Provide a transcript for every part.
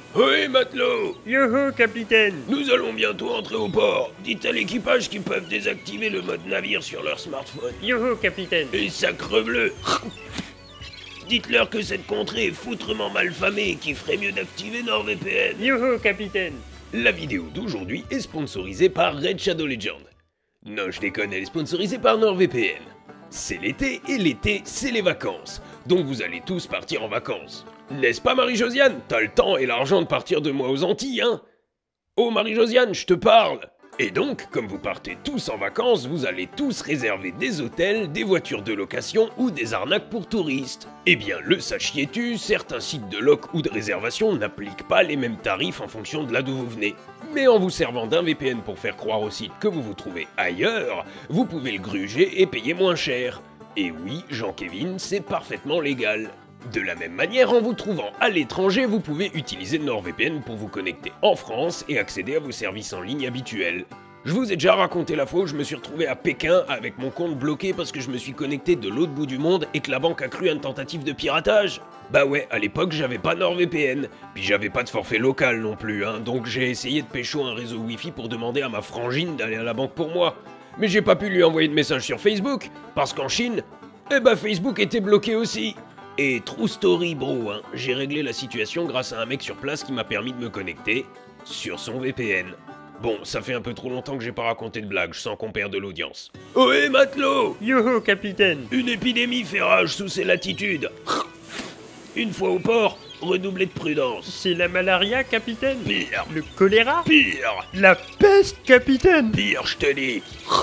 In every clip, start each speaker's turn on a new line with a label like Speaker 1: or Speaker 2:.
Speaker 1: Oui, matelot!
Speaker 2: Yoho, capitaine!
Speaker 1: Nous allons bientôt entrer au port. Dites à l'équipage qu'ils peuvent désactiver le mode navire sur leur smartphone.
Speaker 2: Yoho, capitaine!
Speaker 1: Et sacrebleu! Dites-leur que cette contrée est foutrement malfamée et qu'il ferait mieux d'activer NordVPN.
Speaker 2: Yoho, capitaine!
Speaker 1: La vidéo d'aujourd'hui est sponsorisée par Red Shadow Legend. Non, je déconne, elle est sponsorisée par NordVPN. C'est l'été et l'été, c'est les vacances. Donc vous allez tous partir en vacances. N'est-ce pas, Marie-Josiane? T'as le temps et l'argent de partir de moi aux Antilles, hein? Oh, Marie-Josiane, je te parle! Et donc, comme vous partez tous en vacances, vous allez tous réserver des hôtels, des voitures de location ou des arnaques pour touristes. Eh bien, le sachiez-tu, certains sites de loc ou de réservation n'appliquent pas les mêmes tarifs en fonction de là d'où vous venez. Mais en vous servant d'un VPN pour faire croire au site que vous vous trouvez ailleurs, vous pouvez le gruger et payer moins cher. Et oui, Jean-Kévin, c'est parfaitement légal. De la même manière, en vous trouvant à l'étranger, vous pouvez utiliser NordVPN pour vous connecter en France et accéder à vos services en ligne habituels. Je vous ai déjà raconté la fois où je me suis retrouvé à Pékin avec mon compte bloqué parce que je me suis connecté de l'autre bout du monde et que la banque a cru à une tentative de piratage. Bah ouais, à l'époque j'avais pas NordVPN, puis j'avais pas de forfait local non plus, hein, donc j'ai essayé de pécho un réseau Wi-Fi pour demander à ma frangine d'aller à la banque pour moi. Mais j'ai pas pu lui envoyer de message sur Facebook, parce qu'en Chine, Facebook était bloqué aussi. Et true story bro, hein, j'ai réglé la situation grâce à un mec sur place qui m'a permis de me connecter sur son VPN. Bon, ça fait un peu trop longtemps que j'ai pas raconté de blagues, je sens qu'on perd de l'audience. Ohé matelot!
Speaker 2: Yoho, capitaine!
Speaker 1: Une épidémie fait rage sous ces latitudes. Une fois au port, redoublez de prudence.
Speaker 2: C'est la malaria, capitaine?
Speaker 1: Pire,
Speaker 2: Le choléra?
Speaker 1: pire,
Speaker 2: La peste, capitaine!
Speaker 1: pire, je te dis.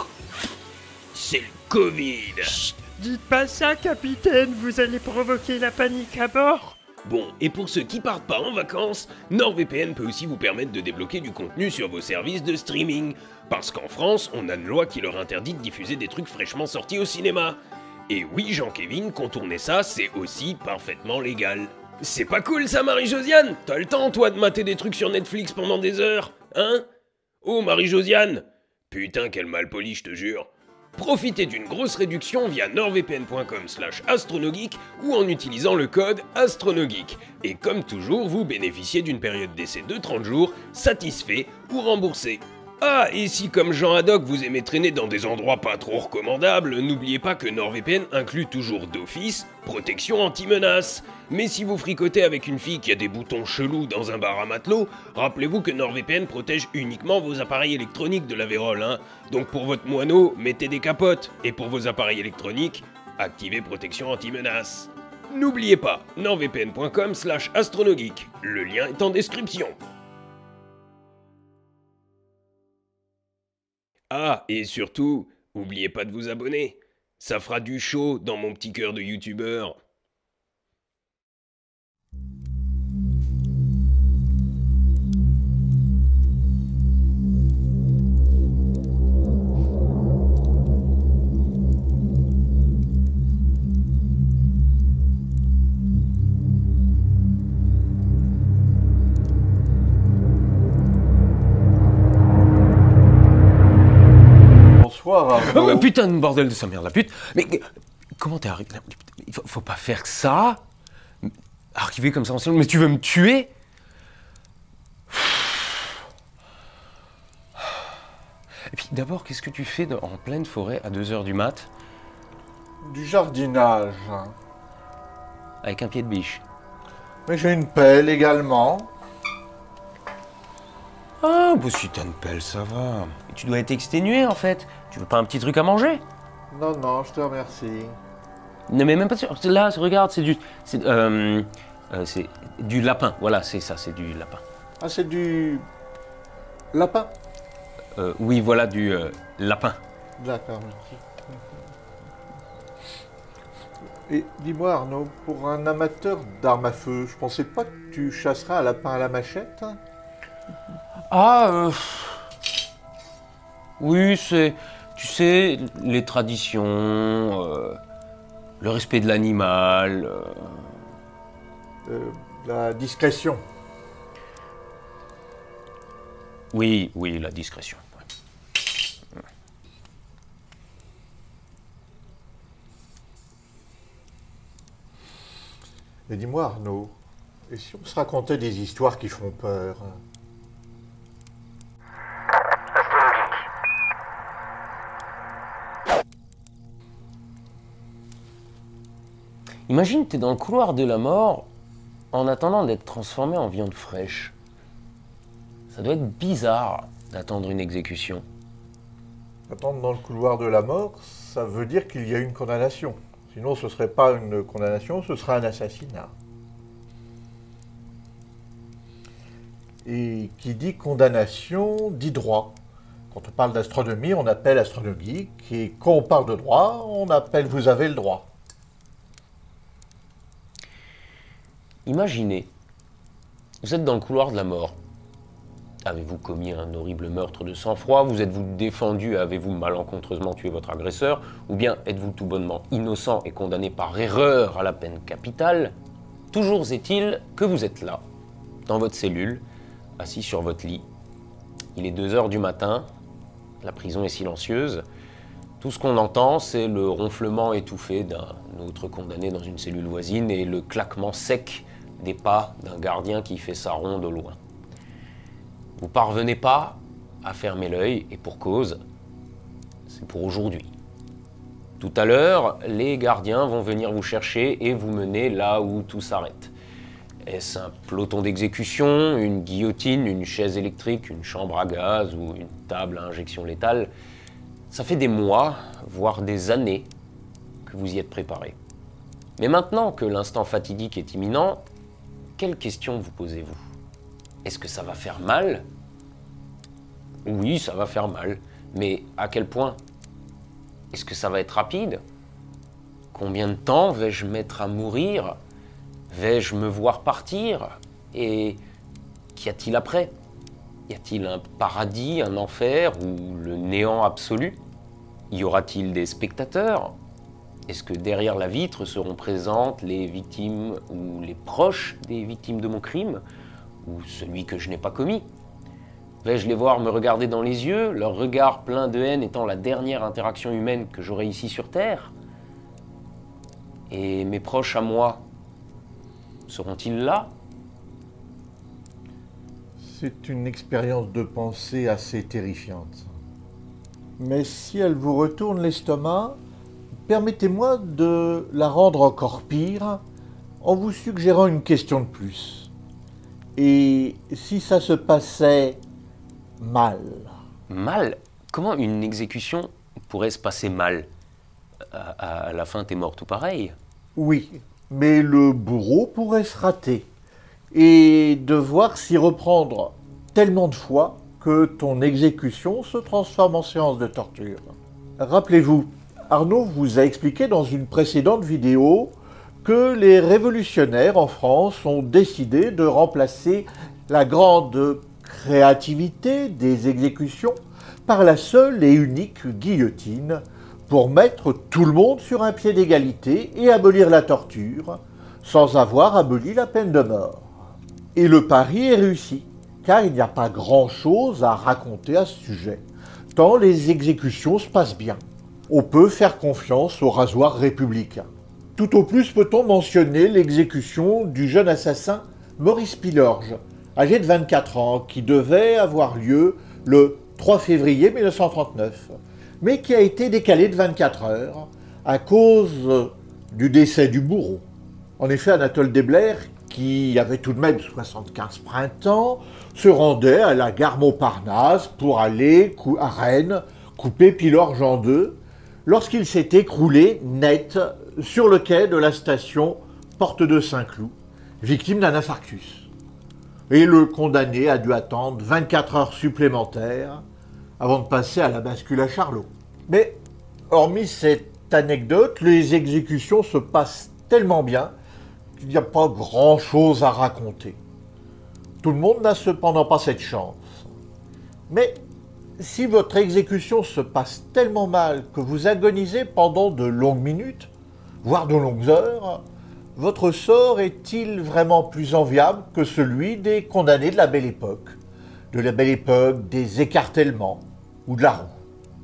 Speaker 1: C'est le Covid.
Speaker 2: Chut, dites pas ça, capitaine, vous allez provoquer la panique à bord.
Speaker 1: Bon, et pour ceux qui partent pas en vacances, NordVPN peut aussi vous permettre de débloquer du contenu sur vos services de streaming. Parce qu'en France, on a une loi qui leur interdit de diffuser des trucs fraîchement sortis au cinéma. Et oui, Jean-Kévin, contourner ça, c'est aussi parfaitement légal. C'est pas cool ça, Marie-Josiane? T'as le temps, toi, de mater des trucs sur Netflix pendant des heures, hein? Oh, Marie-Josiane! Putain, quel malpoli, je te jure. Profitez d'une grosse réduction via nordvpn.com/astronogeek ou en utilisant le code ASTRONOGEEK. Et comme toujours, vous bénéficiez d'une période d'essai de 30 jours, satisfait ou remboursé. Ah, et si comme Jean Haddock vous aimez traîner dans des endroits pas trop recommandables, n'oubliez pas que NordVPN inclut toujours d'office protection anti-menace. Mais si vous fricotez avec une fille qui a des boutons chelous dans un bar à matelot, rappelez-vous que NordVPN protège uniquement vos appareils électroniques de la vérole, hein. Donc pour votre moineau, mettez des capotes, et pour vos appareils électroniques, activez protection anti-menace. N'oubliez pas, nordvpn.com/astronogeek, le lien est en description. Ah, et surtout, oubliez pas de vous abonner. Ça fera du show dans mon petit cœur de youtubeur.
Speaker 3: Bonsoir Arnaud.
Speaker 1: Oh, putain de bordel de sa mère, la pute. Mais comment t'es arrivé? Faut pas faire que ça. Arriver comme ça en silence. Mais tu veux me tuer? Et puis d'abord, qu'est-ce que tu fais en pleine forêt à 2h du mat?
Speaker 3: Du jardinage.
Speaker 1: Avec un pied de biche?
Speaker 3: Mais j'ai une pelle également.
Speaker 1: Ah, bah si t'as une pelle, ça va. Et tu dois être exténué en fait. Tu veux pas un petit truc à manger?
Speaker 3: Non, non, je te remercie.
Speaker 1: Non mais même pas sûr. Là, regarde, c'est du lapin. Voilà, c'est ça, c'est du lapin.
Speaker 3: Ah, c'est du lapin?
Speaker 1: Oui, voilà, du lapin.
Speaker 3: D'accord, merci. Et dis-moi Arnaud, pour un amateur d'armes à feu, je pensais pas que tu chasserais un lapin à la machette.
Speaker 1: Ah, oui, tu sais, les traditions, le respect de l'animal.
Speaker 3: La discrétion.
Speaker 1: Oui, la discrétion. Ouais.
Speaker 3: Et dis-moi Arnaud, Et si on se racontait des histoires qui font peur?
Speaker 1: Imagine, t'es dans le couloir de la mort en attendant d'être transformé en viande fraîche. Ça doit être bizarre d'attendre une exécution.
Speaker 3: Attendre dans le couloir de la mort, ça veut dire qu'il y a une condamnation. Sinon, ce ne serait pas une condamnation, ce serait un assassinat. Et qui dit condamnation, dit droit. Quand on parle d'astronomie, on appelle astronomique, et quand on parle de droit, on appelle vous avez le droit.
Speaker 1: Imaginez, vous êtes dans le couloir de la mort. Avez-vous commis un horrible meurtre de sang-froid? Vous êtes-vous défendu? Avez-vous malencontreusement tué votre agresseur? Ou bien êtes-vous tout bonnement innocent et condamné par erreur à la peine capitale? Toujours est-il que vous êtes là, dans votre cellule, assis sur votre lit. Il est 2 heures du matin, la prison est silencieuse. Tout ce qu'on entend, c'est le ronflement étouffé d'un autre condamné dans une cellule voisine et le claquement sec des pas d'un gardien qui fait sa ronde au loin. Vous parvenez pas à fermer l'œil, et pour cause, c'est pour aujourd'hui. Tout à l'heure, les gardiens vont venir vous chercher et vous mener là où tout s'arrête. Est-ce un peloton d'exécution, une guillotine, une chaise électrique, une chambre à gaz ou une table à injection létale? Ça fait des mois, voire des années, que vous y êtes préparé. Mais maintenant que l'instant fatidique est imminent, quelles questions vous posez-vous? Est-ce que ça va faire mal? Oui, ça va faire mal. Mais à quel point? Est-ce que ça va être rapide? Combien de temps vais-je mettre à mourir? Vais-je me voir partir? Et qu'y a-t-il après? Y a-t-il un paradis, un enfer ou le néant absolu? Y aura-t-il des spectateurs? Est-ce que derrière la vitre seront présentes les victimes ou les proches des victimes de mon crime? Ou celui que je n'ai pas commis? Vais-je les voir me regarder dans les yeux, leur regard plein de haine étant la dernière interaction humaine que j'aurai ici sur Terre? Et mes proches à moi, seront-ils là?
Speaker 3: C'est une expérience de pensée assez terrifiante. Mais si elle vous retourne l'estomac, permettez-moi de la rendre encore pire en vous suggérant une question de plus. Et si ça se passait mal?
Speaker 1: Mal? Comment une exécution pourrait se passer mal? À la fin, t'es mort tout pareil.
Speaker 3: Oui, mais le bourreau pourrait se rater et devoir s'y reprendre tellement de fois que ton exécution se transforme en séance de torture. Rappelez-vous, Arnaud vous a expliqué dans une précédente vidéo que les révolutionnaires en France ont décidé de remplacer la grande créativité des exécutions par la seule et unique guillotine pour mettre tout le monde sur un pied d'égalité et abolir la torture sans avoir aboli la peine de mort. Et le pari est réussi, car il n'y a pas grand-chose à raconter à ce sujet, tant les exécutions se passent bien. On peut faire confiance au rasoir républicain. Tout au plus peut-on mentionner l'exécution du jeune assassin Maurice Pilorge, âgé de 24 ans, qui devait avoir lieu le 3 février 1939, mais qui a été décalé de 24 heures à cause du décès du bourreau. En effet, Anatole Desblair, qui avait tout de même 75 printemps, se rendait à la gare Montparnasse pour aller à Rennes couper Pilorge en deux, lorsqu'il s'est écroulé net sur le quai de la station Porte de Saint-Cloud, victime d'un infarctus. Et le condamné a dû attendre 24 heures supplémentaires avant de passer à la bascule à Charlot. Mais, hormis cette anecdote, les exécutions se passent tellement bien qu'il n'y a pas grand-chose à raconter. Tout le monde n'a cependant pas cette chance. Mais si votre exécution se passe tellement mal que vous agonisez pendant de longues minutes, voire de longues heures, votre sort est-il vraiment plus enviable que celui des condamnés de la Belle Époque, des écartèlements ou de la roue?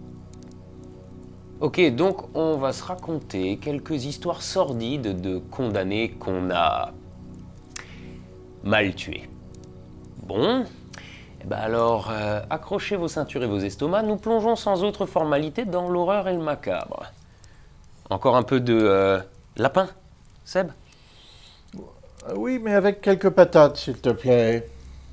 Speaker 1: Ok, donc on va se raconter quelques histoires sordides de condamnés qu'on a mal tué. Bon, eh ben alors, accrochez vos ceintures et vos estomacs, nous plongeons sans autre formalité dans l'horreur et le macabre. Encore un peu de lapin, Seb?
Speaker 3: Oui, mais avec quelques patates, s'il te plaît.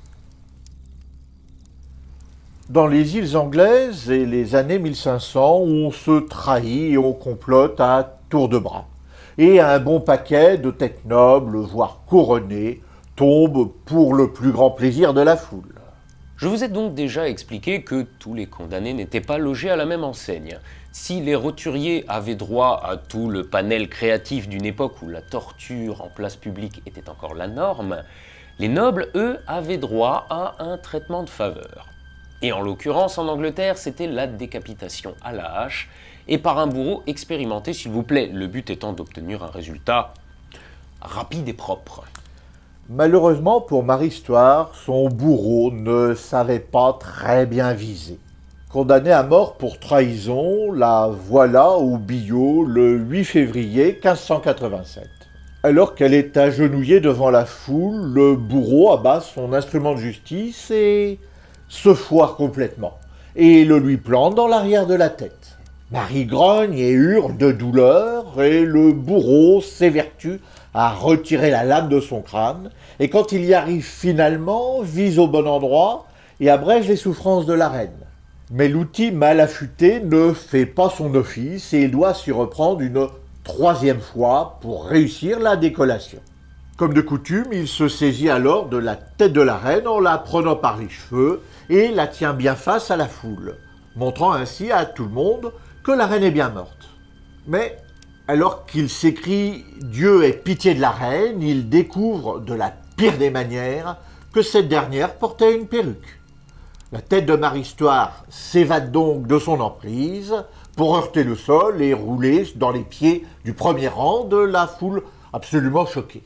Speaker 3: Dans les îles anglaises et les années 1500, on se trahit et on complote à tour de bras. Et un bon paquet de têtes nobles, voire couronnées, tombe pour le plus grand plaisir de la foule.
Speaker 1: Je vous ai donc déjà expliqué que tous les condamnés n'étaient pas logés à la même enseigne. Si les roturiers avaient droit à tout le panel créatif d'une époque où la torture en place publique était encore la norme, les nobles, eux, avaient droit à un traitement de faveur. Et en l'occurrence, en Angleterre, c'était la décapitation à la hache, et par un bourreau expérimenté, s'il vous plaît, le but étant d'obtenir un résultat rapide et propre.
Speaker 3: Malheureusement pour Marie-Histoire, son bourreau ne savait pas très bien viser. Condamnée à mort pour trahison, la voilà au billot le 8 février 1587. Alors qu'elle est agenouillée devant la foule, le bourreau abat son instrument de justice et se foire complètement, et le lui plante dans l'arrière de la tête. Marie grogne et hurle de douleur, et le bourreau s'évertue à retirer la lame de son crâne, et quand il y arrive finalement, vise au bon endroit et abrège les souffrances de la reine. Mais l'outil mal affûté ne fait pas son office et il doit s'y reprendre une troisième fois pour réussir la décollation. Comme de coutume, il se saisit alors de la tête de la reine en la prenant par les cheveux et la tient bien face à la foule, montrant ainsi à tout le monde que la reine est bien morte. Mais alors qu'il s'écrie « Dieu ait pitié de la reine », il découvre de la pire des manières que cette dernière portait une perruque. La tête de Marie-Histoire s'évade donc de son emprise pour heurter le sol et rouler dans les pieds du premier rang de la foule absolument choquée.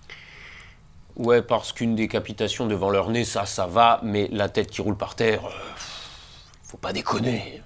Speaker 1: Ouais, parce qu'une décapitation devant leur nez, ça va, mais la tête qui roule par terre, faut pas déconner.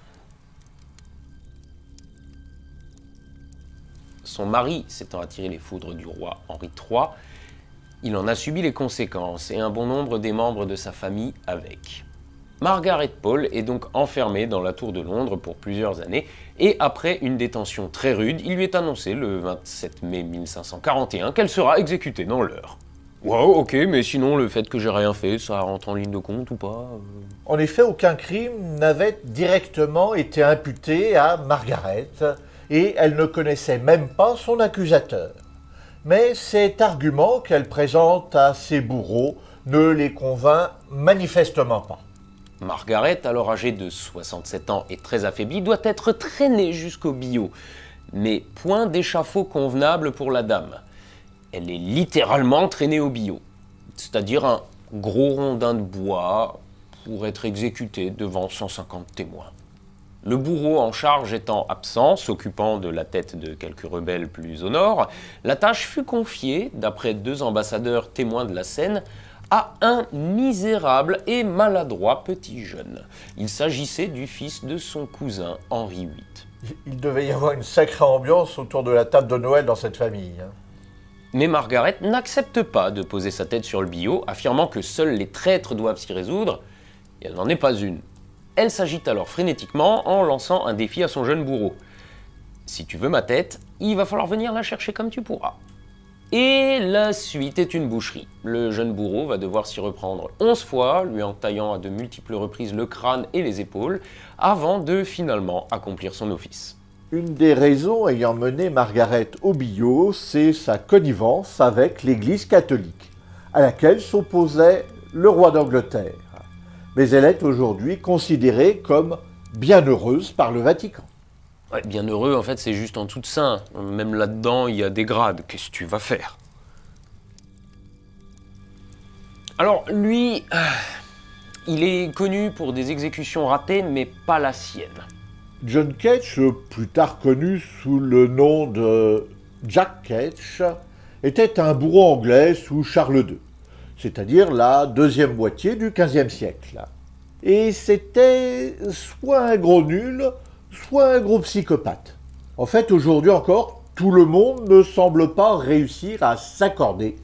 Speaker 1: Son mari s'étant attiré les foudres du roi Henri III, il en a subi les conséquences, et un bon nombre des membres de sa famille avec. Margaret Pole est donc enfermée dans la tour de Londres pour plusieurs années, et après une détention très rude, il lui est annoncé le 27 mai 1541 qu'elle sera exécutée dans l'heure. Wow, ok, mais sinon le fait que j'ai rien fait, ça rentre en ligne de compte ou pas
Speaker 3: En effet, aucun crime n'avait directement été imputé à Margaret, et elle ne connaissait même pas son accusateur. Mais cet argument qu'elle présente à ses bourreaux ne les convainc manifestement pas.
Speaker 1: Margaret, alors âgée de 67 ans et très affaiblie, doit être traînée jusqu'au billot. Mais point d'échafaud convenable pour la dame. Elle est littéralement traînée au billot, c'est-à-dire un gros rondin de bois pour être exécutée devant 150 témoins. Le bourreau en charge étant absent, s'occupant de la tête de quelques rebelles plus au nord, la tâche fut confiée, d'après 2 ambassadeurs témoins de la scène, à un misérable et maladroit petit jeune. Il s'agissait du fils de son cousin Henri VIII.
Speaker 3: Il devait y avoir une sacrée ambiance autour de la table de Noël dans cette famille.
Speaker 1: Mais Margaret n'accepte pas de poser sa tête sur le billot, affirmant que seuls les traîtres doivent s'y résoudre, et elle n'en est pas une. Elle s'agite alors frénétiquement en lançant un défi à son jeune bourreau. « Si tu veux ma tête, il va falloir venir la chercher comme tu pourras. » Et la suite est une boucherie. Le jeune bourreau va devoir s'y reprendre 11 fois, lui entaillant à de multiples reprises le crâne et les épaules, avant de finalement accomplir son office.
Speaker 3: Une des raisons ayant mené Margaret au billot, c'est sa connivence avec l'Église catholique, à laquelle s'opposait le roi d'Angleterre. Mais elle est aujourd'hui considérée comme bienheureuse par le Vatican.
Speaker 1: Ouais, bienheureux, en fait, c'est juste en dessous de saint. Même là-dedans, il y a des grades. Qu'est-ce que tu vas faire? Alors, lui, il est connu pour des exécutions ratées, mais pas la sienne.
Speaker 3: John Ketch, plus tard connu sous le nom de Jack Ketch, était un bourreau anglais sous Charles II, c'est-à-dire la deuxième moitié du XVe siècle. Et c'était soit un gros nul, soit un gros psychopathe. En fait, aujourd'hui encore, tout le monde ne semble pas réussir à s'accorder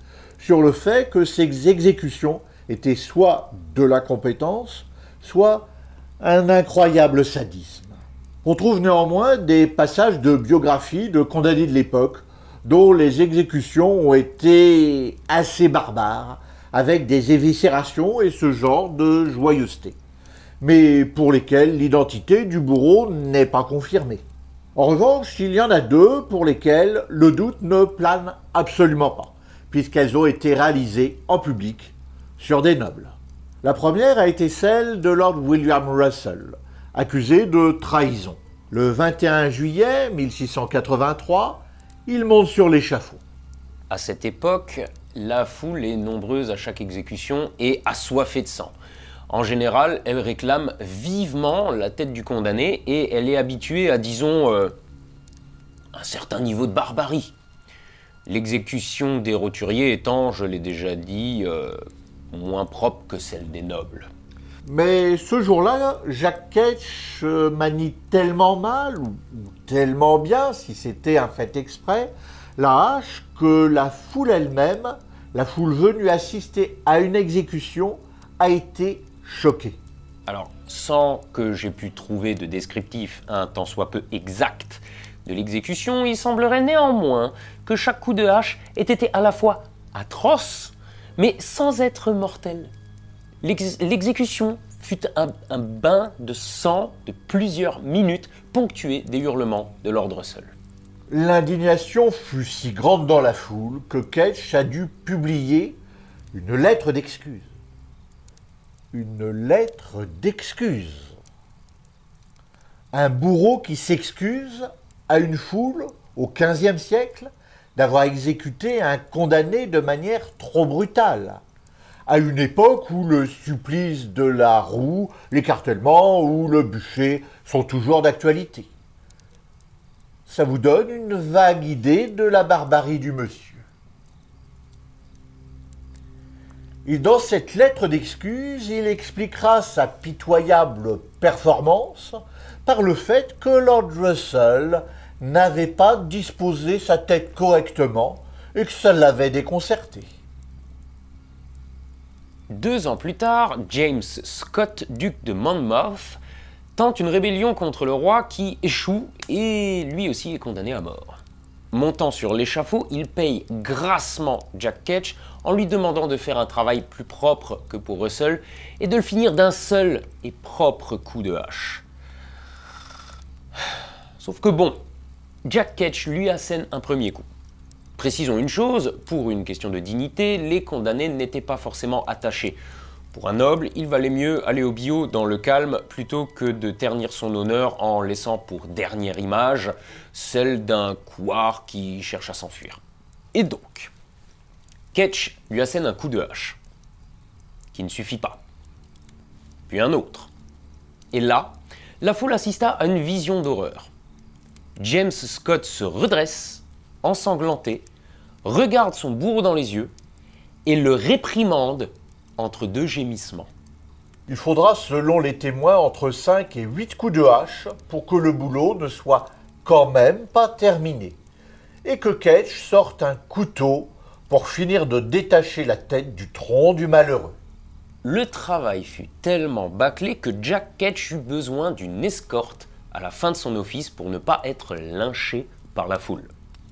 Speaker 3: sur le fait que ces exécutions étaient soit de l'incompétence, soit un incroyable sadisme. On trouve néanmoins des passages de biographie de condamnés de l'époque dont les exécutions ont été assez barbares, avec des éviscérations et ce genre de joyeuseté, mais pour lesquelles l'identité du bourreau n'est pas confirmée. En revanche, il y en a deux pour lesquelles le doute ne plane absolument pas, puisqu'elles ont été réalisées en public sur des nobles. La première a été celle de Lord William Russell, accusé de trahison. Le 21 juillet 1683, il monte sur l'échafaud.
Speaker 4: À cette époque, la foule est nombreuse à chaque exécution et assoiffée de sang. En général, elle réclame vivement la tête du condamné et elle est habituée à, disons, un certain niveau de barbarie. L'exécution des roturiers étant, je l'ai déjà dit, moins propre que celle des nobles.
Speaker 3: Mais ce jour-là, Jack Ketch manie tellement mal, ou tellement bien, si c'était un fait exprès, la hache que la foule elle-même, la foule venue assister à une exécution, a été choquée.
Speaker 4: Alors, sans que j'ai pu trouver de descriptif un tant soit peu exact de l'exécution, il semblerait néanmoins que chaque coup de hache ait été à la fois atroce, mais sans être mortel. L'exécution fut un bain de sang de plusieurs minutes, ponctué des hurlements de Lord Russell.
Speaker 3: L'indignation fut si grande dans la foule que Ketch a dû publier une lettre d'excuse. Une lettre d'excuse. Un bourreau qui s'excuse à une foule au XVe siècle d'avoir exécuté un condamné de manière trop brutale, à une époque où le supplice de la roue, l'écartèlement ou le bûcher sont toujours d'actualité. Ça vous donne une vague idée de la barbarie du monsieur. Et dans cette lettre d'excuse, il expliquera sa pitoyable performance par le fait que Lord Russell n'avait pas disposé sa tête correctement et que ça l'avait déconcerté.
Speaker 4: 2 ans plus tard, James Scott, duc de Monmouth, tente une rébellion contre le roi qui échoue et lui aussi est condamné à mort. Montant sur l'échafaud, il paye grassement Jack Ketch en lui demandant de faire un travail plus propre que pour Russell et de le finir d'un seul et propre coup de hache. Sauf que bon, Jack Ketch lui assène un premier coup. Précisons une chose, pour une question de dignité, les condamnés n'étaient pas forcément attachés. Pour un noble, il valait mieux aller au bio dans le calme plutôt que de ternir son honneur en laissant pour dernière image celle d'un couard qui cherche à s'enfuir. Et donc, Ketch lui assène un coup de hache, qui ne suffit pas. Puis un autre. Et là, la foule assista à une vision d'horreur. James Scott se redresse, ensanglanté, regarde son bourreau dans les yeux et le réprimande entre 2 gémissements.
Speaker 3: Il faudra, selon les témoins, entre 5 et 8 coups de hache pour que le boulot ne soit quand même pas terminé et que Ketch sorte un couteau pour finir de détacher la tête du tronc du malheureux.
Speaker 4: Le travail fut tellement bâclé que Jack Ketch eut besoin d'une escorte à la fin de son office pour ne pas être lynché par la foule.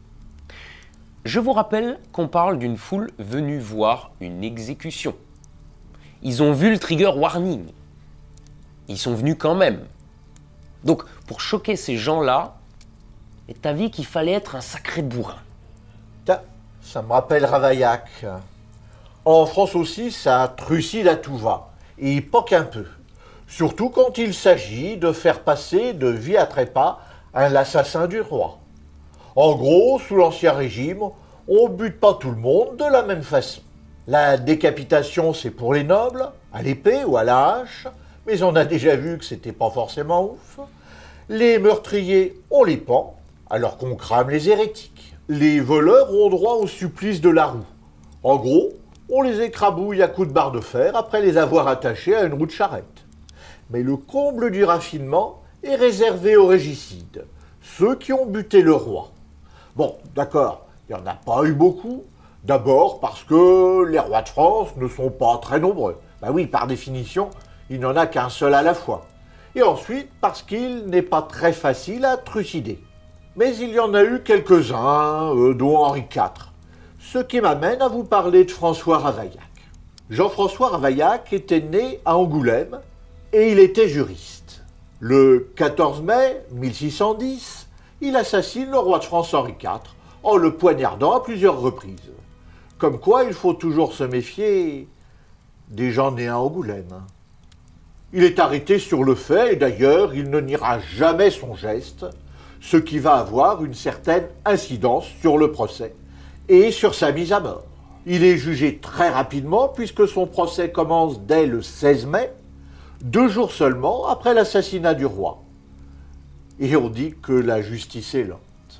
Speaker 4: Je vous rappelle qu'on parle d'une foule venue voir une exécution. Ils ont vu le trigger warning. Ils sont venus quand même. Donc, pour choquer ces gens-là, est avis qu'il fallait être un sacré bourrin.
Speaker 3: Ça me rappelle Ravaillac. En France aussi, ça trucide à tout va. Et il poque un peu. Surtout quand il s'agit de faire passer de vie à trépas l'assassin du roi. En gros, sous l'Ancien Régime, on bute pas tout le monde de la même façon. La décapitation, c'est pour les nobles, à l'épée ou à la hache, mais on a déjà vu que c'était pas forcément ouf. Les meurtriers, on les pend, alors qu'on crame les hérétiques. Les voleurs ont droit au supplice de la roue. En gros, on les écrabouille à coups de barre de fer après les avoir attachés à une roue de charrette. Mais le comble du raffinement est réservé aux régicides, ceux qui ont buté le roi. Bon, d'accord, il n'y en a pas eu beaucoup, D'abord parce que les rois de France ne sont pas très nombreux. Ben oui, par définition, il n'y en a qu'un seul à la fois. Et ensuite parce qu'il n'est pas très facile à trucider. Mais il y en a eu quelques-uns, dont Henri IV. Ce qui m'amène à vous parler de François Ravaillac. Jean-François Ravaillac était né à Angoulême et il était juriste. Le 14 mai 1610, il assassine le roi de France Henri IV en le poignardant à plusieurs reprises. Comme quoi, il faut toujours se méfier des gens nés à Angoulême. Il est arrêté sur le fait et d'ailleurs, il ne niera jamais son geste, ce qui va avoir une certaine incidence sur le procès et sur sa mise à mort. Il est jugé très rapidement puisque son procès commence dès le 16 mai, 2 jours seulement après l'assassinat du roi. Et on dit que la justice est lente.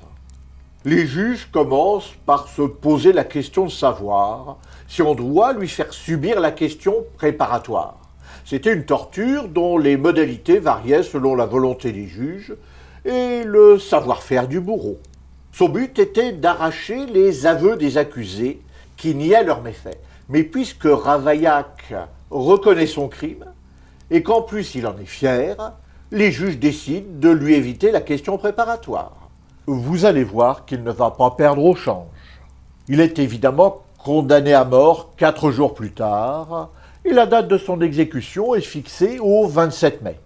Speaker 3: Les juges commencent par se poser la question de savoir si on doit lui faire subir la question préparatoire. C'était une torture dont les modalités variaient selon la volonté des juges et le savoir-faire du bourreau. Son but était d'arracher les aveux des accusés qui niaient leurs méfaits. Mais puisque Ravaillac reconnaît son crime et qu'en plus il en est fier, les juges décident de lui éviter la question préparatoire. Vous allez voir qu'il ne va pas perdre au change. Il est évidemment condamné à mort 4 jours plus tard et la date de son exécution est fixée au 27 mai.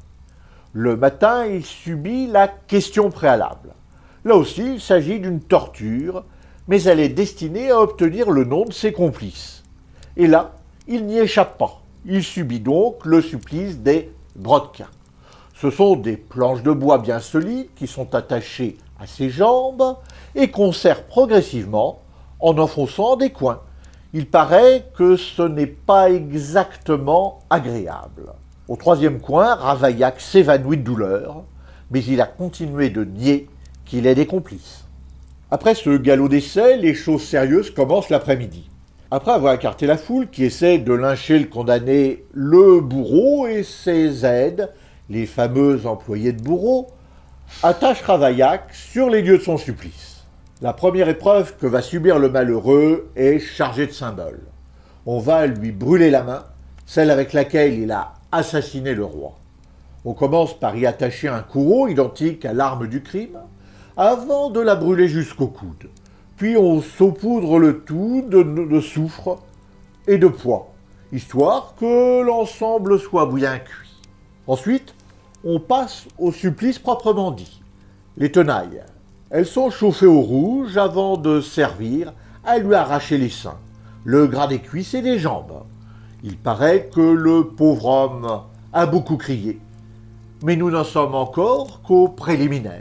Speaker 3: Le matin, il subit la question préalable. Là aussi, il s'agit d'une torture, mais elle est destinée à obtenir le nom de ses complices. Et là, il n'y échappe pas. Il subit donc le supplice des brodequins. Ce sont des planches de bois bien solides qui sont attachées à ses jambes et qu'on serre progressivement en enfonçant des coins. Il paraît que ce n'est pas exactement agréable. Au 3e coin, Ravaillac s'évanouit de douleur, mais il a continué de nier qu'il est des complices. Après ce galop d'essai, les choses sérieuses commencent l'après-midi. Après avoir écarté la foule qui essaie de lyncher le condamné, le bourreau et ses aides, les fameux employés de bourreau, attachent Ravaillac sur les lieux de son supplice. La première épreuve que va subir le malheureux est chargée de symboles. On va lui brûler la main, celle avec laquelle il a assassiné le roi. On commence par y attacher un coureau identique à l'arme du crime, avant de la brûler jusqu'au coude. Puis on saupoudre le tout de soufre et de pois, histoire que l'ensemble soit bien cuit. Ensuite, on passe au supplice proprement dit. Les tenailles, elles sont chauffées au rouge avant de servir à lui arracher les seins, le gras des cuisses et des jambes. Il paraît que le pauvre homme a beaucoup crié, mais nous n'en sommes encore qu'aux préliminaires.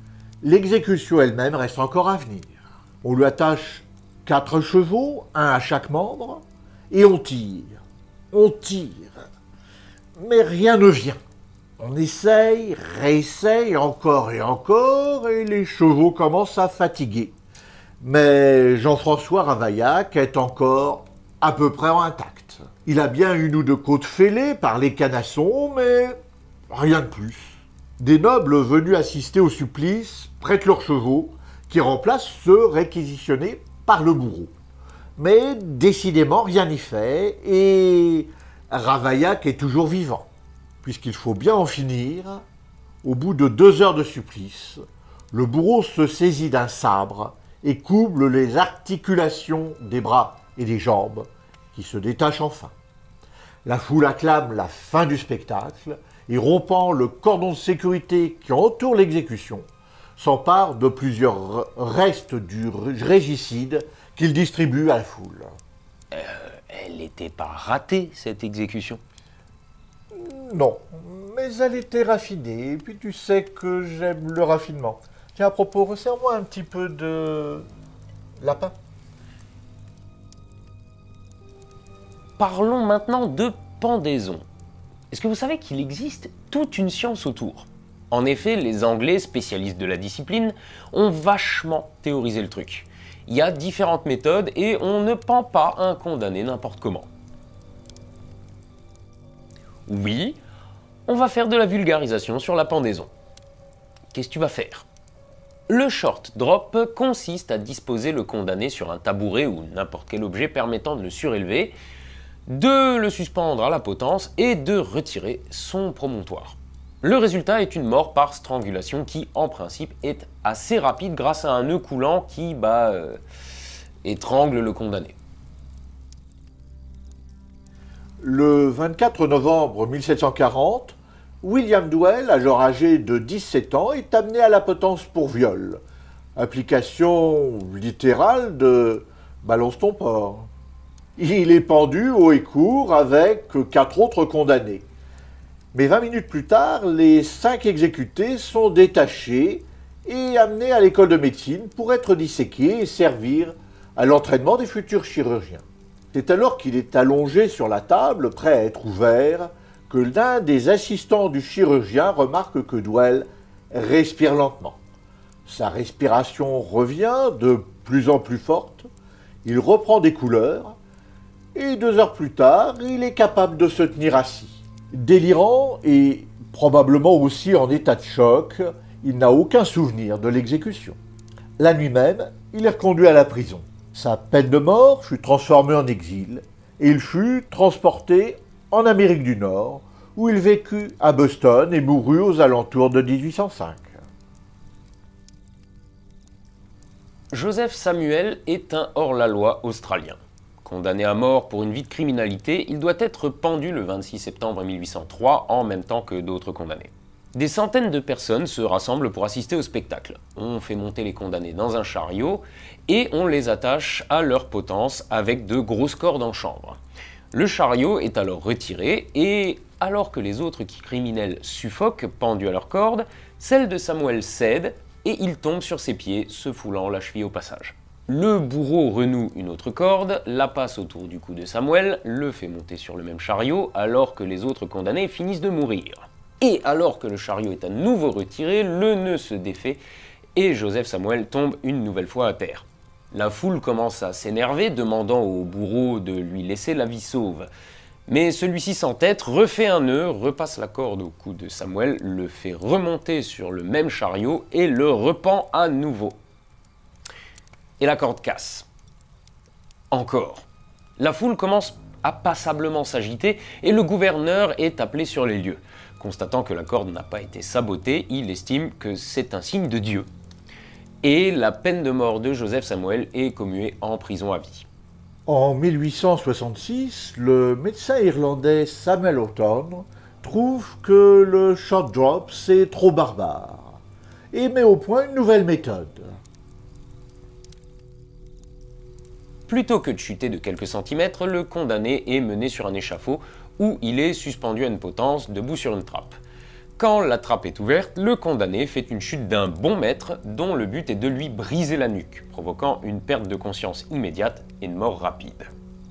Speaker 3: L'exécution elle-même reste encore à venir. On lui attache 4 chevaux, un à chaque membre, et on tire, mais rien ne vient. On essaye, réessaye encore et les chevaux commencent à fatiguer. Mais Jean-François Ravaillac est encore à peu près intact. Il a bien 1 ou 2 côtes fêlées par les canassons, mais rien de plus. Des nobles venus assister au supplice prêtent leurs chevaux, qui remplacent ceux réquisitionnés par le bourreau. Mais décidément, rien n'y fait, et Ravaillac est toujours vivant. Puisqu'il faut bien en finir, au bout de 2 heures de supplice, le bourreau se saisit d'un sabre et couble les articulations des bras et des jambes, qui se détachent enfin. La foule acclame la fin du spectacle et, rompant le cordon de sécurité qui entoure l'exécution, s'empare de plusieurs restes du régicide qu'il distribue à la foule.
Speaker 4: Elle n'était pas ratée, cette exécution?
Speaker 3: Non, mais elle était raffinée, et puis tu sais que j'aime le raffinement. Tiens, à propos, resserre-moi un petit peu de lapin.
Speaker 4: Parlons maintenant de pendaison. Est-ce que vous savez qu'il existe toute une science autour? En effet, les Anglais, spécialistes de la discipline, ont vachement théorisé le truc. Il y a différentes méthodes et on ne pend pas un condamné n'importe comment. Oui, on va faire de la vulgarisation sur la pendaison. Qu'est-ce que tu vas faire? Le short drop consiste à disposer le condamné sur un tabouret ou n'importe quel objet permettant de le surélever, de le suspendre à la potence et de retirer son promontoire. Le résultat est une mort par strangulation qui, en principe, est assez rapide grâce à un nœud coulant qui étrangle le condamné.
Speaker 3: Le 24 novembre 1740, William Duell, alors âgé de 17 ans, est amené à la potence pour viol. Application littérale de « balance ton porc ». Il est pendu haut et court avec 4 autres condamnés. Mais 20 minutes plus tard, les 5 exécutés sont détachés et amenés à l'école de médecine pour être disséqués et servir à l'entraînement des futurs chirurgiens. C'est alors qu'il est allongé sur la table, prêt à être ouvert, que l'un des assistants du chirurgien remarque que Duell respire lentement. Sa respiration revient de plus en plus forte, il reprend des couleurs, et 2 heures plus tard, il est capable de se tenir assis. Délirant et probablement aussi en état de choc, il n'a aucun souvenir de l'exécution. La nuit même, il est reconduit à la prison. Sa peine de mort fut transformée en exil et il fut transporté en Amérique du Nord, où il vécut à Boston et mourut aux alentours de 1805.
Speaker 4: Joseph Samuel est un hors-la-loi australien. Condamné à mort pour une vie de criminalité, il doit être pendu le 26 septembre 1803 en même temps que d'autres condamnés. Des centaines de personnes se rassemblent pour assister au spectacle. On fait monter les condamnés dans un chariot et on les attache à leur potence avec de grosses cordes en chanvre. Le chariot est alors retiré et, alors que les autres criminels suffoquent pendus à leurs cordes, celle de Samuel cède et il tombe sur ses pieds, se foulant la cheville au passage. Le bourreau renoue une autre corde, la passe autour du cou de Samuel, le fait monter sur le même chariot alors que les autres condamnés finissent de mourir. Et alors que le chariot est à nouveau retiré, le nœud se défait et Joseph Samuel tombe une nouvelle fois à terre. La foule commence à s'énerver, demandant au bourreau de lui laisser la vie sauve. Mais celui-ci s'entête, refait un nœud, repasse la corde au cou de Samuel, le fait remonter sur le même chariot et le repend à nouveau. Et la corde casse. Encore. La foule commence à passablement s'agiter et le gouverneur est appelé sur les lieux. Constatant que la corde n'a pas été sabotée, il estime que c'est un signe de Dieu. Et la peine de mort de Joseph Samuel est commuée en prison à vie.
Speaker 3: En 1866, le médecin irlandais Samuel Houghton trouve que le short drop c'est trop barbare et met au point une nouvelle méthode.
Speaker 4: Plutôt que de chuter de quelques centimètres, le condamné est mené sur un échafaud où il est suspendu à une potence debout sur une trappe. Quand la trappe est ouverte, le condamné fait une chute d'un bon mètre dont le but est de lui briser la nuque, provoquant une perte de conscience immédiate et une mort rapide.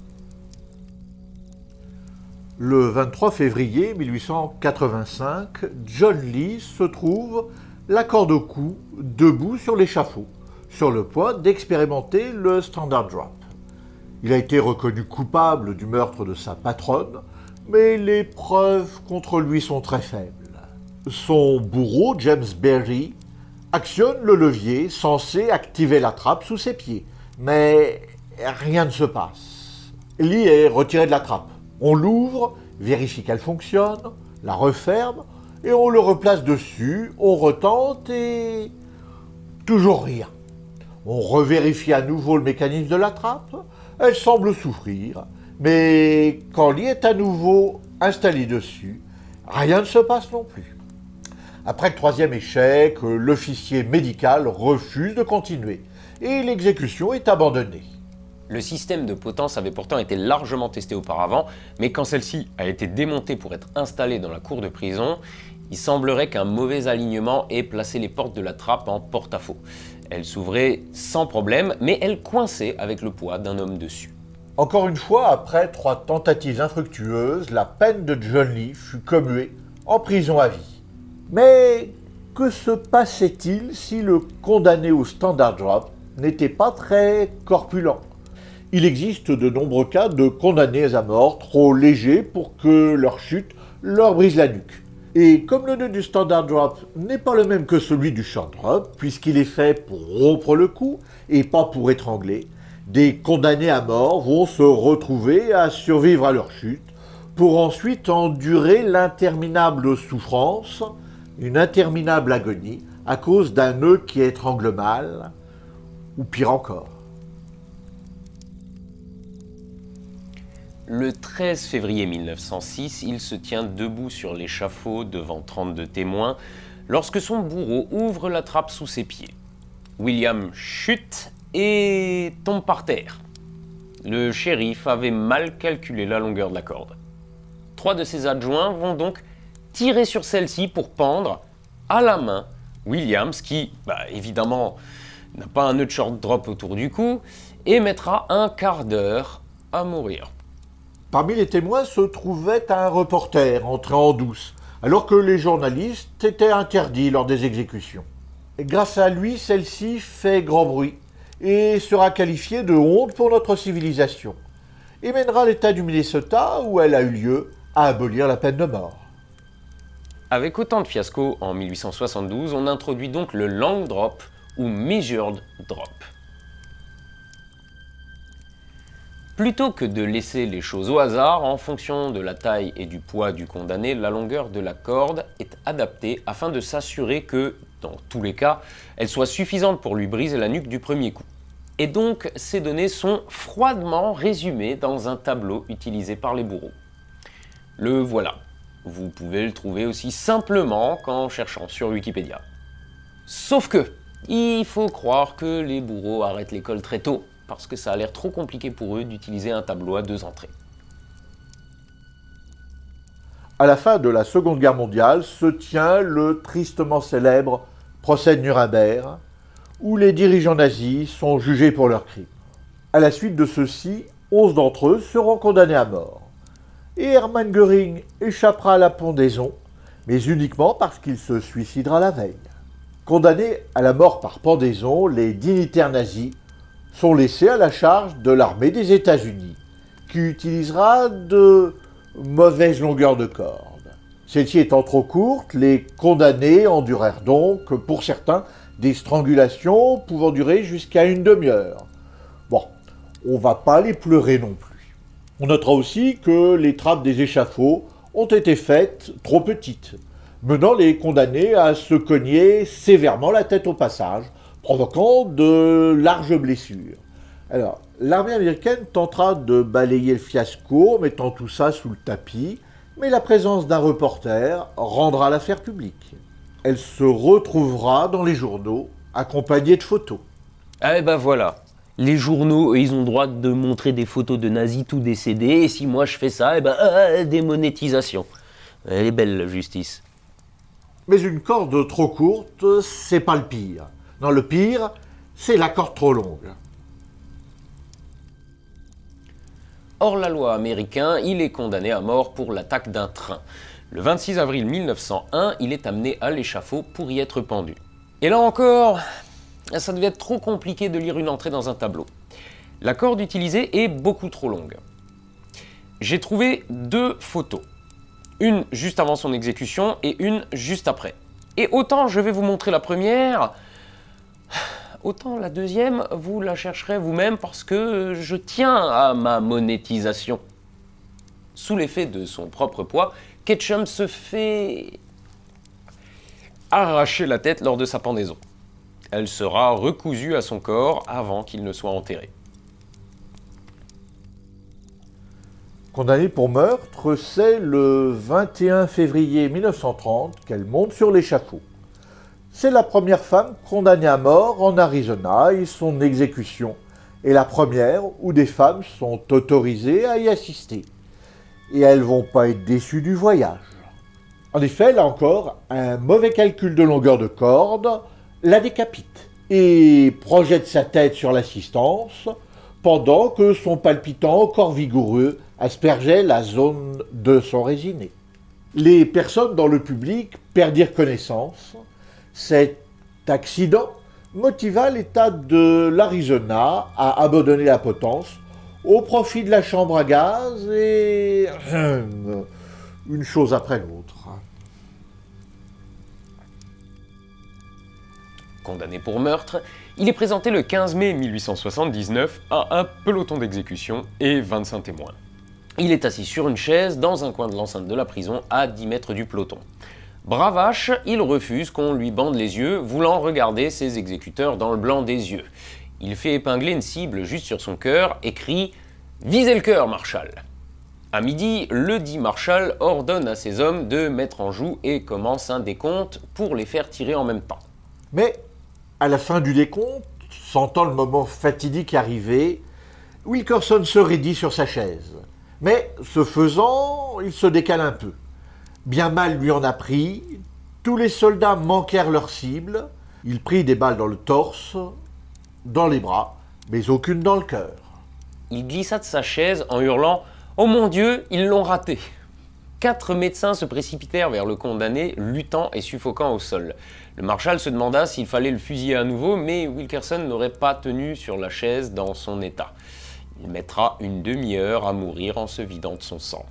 Speaker 3: Le 23 février 1885, John Lee se trouve, la corde au cou, debout sur l'échafaud, sur le point d'expérimenter le standard drop. Il a été reconnu coupable du meurtre de sa patronne, mais les preuves contre lui sont très faibles. Son bourreau, James Berry, actionne le levier censé activer la trappe sous ses pieds, mais rien ne se passe. Lee est retiré de la trappe. On l'ouvre, vérifie qu'elle fonctionne, la referme, et on le replace dessus, on retente et... toujours rien. On revérifie à nouveau le mécanisme de la trappe, elle semble souffrir, mais quand Lee est à nouveau installé dessus, rien ne se passe non plus. Après le troisième échec, l'officier médical refuse de continuer et l'exécution est abandonnée.
Speaker 4: Le système de potence avait pourtant été largement testé auparavant, mais quand celle-ci a été démontée pour être installée dans la cour de prison, il semblerait qu'un mauvais alignement ait placé les portes de la trappe en porte-à-faux. Elle s'ouvrait sans problème, mais elle coinçait avec le poids d'un homme dessus.
Speaker 3: Encore une fois, après 3 tentatives infructueuses, la peine de John Lee fut commuée en prison à vie. Mais que se passait-il si le condamné au standard drop n'était pas très corpulent? Il existe de nombreux cas de condamnés à mort trop légers pour que leur chute leur brise la nuque. Et comme le nœud du standard drop n'est pas le même que celui du short drop, puisqu'il est fait pour rompre le cou et pas pour étrangler, des condamnés à mort vont se retrouver à survivre à leur chute pour ensuite endurer l'interminable souffrance, une interminable agonie à cause d'un nœud qui étrangle mal, ou pire encore.
Speaker 4: Le 13 février 1906, il se tient debout sur l'échafaud devant 32 témoins lorsque son bourreau ouvre la trappe sous ses pieds. William chute et tombe par terre. Le shérif avait mal calculé la longueur de la corde. 3 de ses adjoints vont donc tirer sur celle-ci pour pendre à la main Williams qui, évidemment, n'a pas un nœud de short drop autour du cou et mettra un quart d'heure à mourir.
Speaker 3: Parmi les témoins se trouvait un reporter entré en douce, alors que les journalistes étaient interdits lors des exécutions. Grâce à lui, celle-ci fait grand bruit et sera qualifiée de honte pour notre civilisation, et mènera l'État du Minnesota, où elle a eu lieu, à abolir la peine de mort.
Speaker 4: Avec autant de fiascos, en 1872, on introduit donc le long drop ou measured drop. Plutôt que de laisser les choses au hasard, en fonction de la taille et du poids du condamné, la longueur de la corde est adaptée afin de s'assurer que, dans tous les cas, elle soit suffisante pour lui briser la nuque du premier coup. Et donc, ces données sont froidement résumées dans un tableau utilisé par les bourreaux. Le voilà. Vous pouvez le trouver aussi simplement qu'en cherchant sur Wikipédia. Sauf que, il faut croire que les bourreaux arrêtent l'école très tôt, parce que ça a l'air trop compliqué pour eux d'utiliser un tableau à 2 entrées.
Speaker 3: À la fin de la Seconde Guerre mondiale se tient le tristement célèbre procès de Nuremberg, où les dirigeants nazis sont jugés pour leurs crimes. À la suite de ceux-ci, 11 d'entre eux seront condamnés à mort. Et Hermann Göring échappera à la pendaison, mais uniquement parce qu'il se suicidera la veille. Condamnés à la mort par pendaison, les dignitaires nazis sont laissés à la charge de l'armée des États-Unis, qui utilisera de mauvaises longueurs de corde. Celle-ci étant trop courte, les condamnés endurèrent donc, pour certains, des strangulations pouvant durer jusqu'à une demi-heure. Bon, on va pas les pleurer non plus. On notera aussi que les trappes des échafauds ont été faites trop petites, menant les condamnés à se cogner sévèrement la tête au passage, provoquant de larges blessures. Alors, l'armée américaine tentera de balayer le fiasco, mettant tout ça sous le tapis, mais la présence d'un reporter rendra l'affaire publique. Elle se retrouvera dans les journaux, accompagnée de photos.
Speaker 4: Eh ben voilà, les journaux, ils ont le droit de montrer des photos de nazis tout décédés, et si moi je fais ça, démonétisation. Elle est belle la justice.
Speaker 3: Mais une corde trop courte, c'est pas le pire. Non, le pire, c'est la corde trop longue.
Speaker 4: Hors-la-loi américain, il est condamné à mort pour l'attaque d'un train. Le 26 avril 1901, il est amené à l'échafaud pour y être pendu. Et là encore, ça devait être trop compliqué de lire une entrée dans un tableau. La corde utilisée est beaucoup trop longue. J'ai trouvé 2 photos. Une juste avant son exécution et une juste après. Et autant je vais vous montrer la première, autant la deuxième, vous la chercherez vous-même parce que je tiens à ma monétisation. Sous l'effet de son propre poids, Ketchum se fait arracher la tête lors de sa pendaison. Elle sera recousue à son corps avant qu'il ne soit enterré.
Speaker 3: Condamnée pour meurtre, c'est le 21 février 1930 qu'elle monte sur l'échafaud. C'est la première femme condamnée à mort en Arizona et son exécution est la première où des femmes sont autorisées à y assister. Et elles vont pas être déçues du voyage. En effet, là encore, un mauvais calcul de longueur de corde la décapite et projette sa tête sur l'assistance pendant que son palpitant corps vigoureux aspergeait la zone de son résiné. Les personnes dans le public perdirent connaissance. Cet accident motiva l'État de l'Arizona à abandonner la potence au profit de la chambre à gaz et une chose après l'autre.
Speaker 4: Condamné pour meurtre, il est présenté le 15 mai 1879 à un peloton d'exécution et 25 témoins. Il est assis sur une chaise dans un coin de l'enceinte de la prison à 10 mètres du peloton. Bravache, il refuse qu'on lui bande les yeux, voulant regarder ses exécuteurs dans le blanc des yeux. Il fait épingler une cible juste sur son cœur et crie « Visez le cœur, Marshal !» À midi, le dit Marshal ordonne à ses hommes de mettre en joue et commence un décompte pour les faire tirer en même temps.
Speaker 3: Mais, à la fin du décompte, sentant le moment fatidique arriver, Wilkerson se raidit sur sa chaise. Mais, ce faisant, il se décale un peu. Bien mal lui en a pris, tous les soldats manquèrent leur cible, il prit des balles dans le torse, dans les bras, mais aucune dans le cœur.
Speaker 4: Il glissa de sa chaise en hurlant « Oh mon Dieu, ils l'ont raté !» 4 médecins se précipitèrent vers le condamné, luttant et suffoquant au sol. Le marshal se demanda s'il fallait le fusiller à nouveau, mais Wilkerson n'aurait pas tenu sur la chaise dans son état. Il mettra une demi-heure à mourir en se vidant de son sang.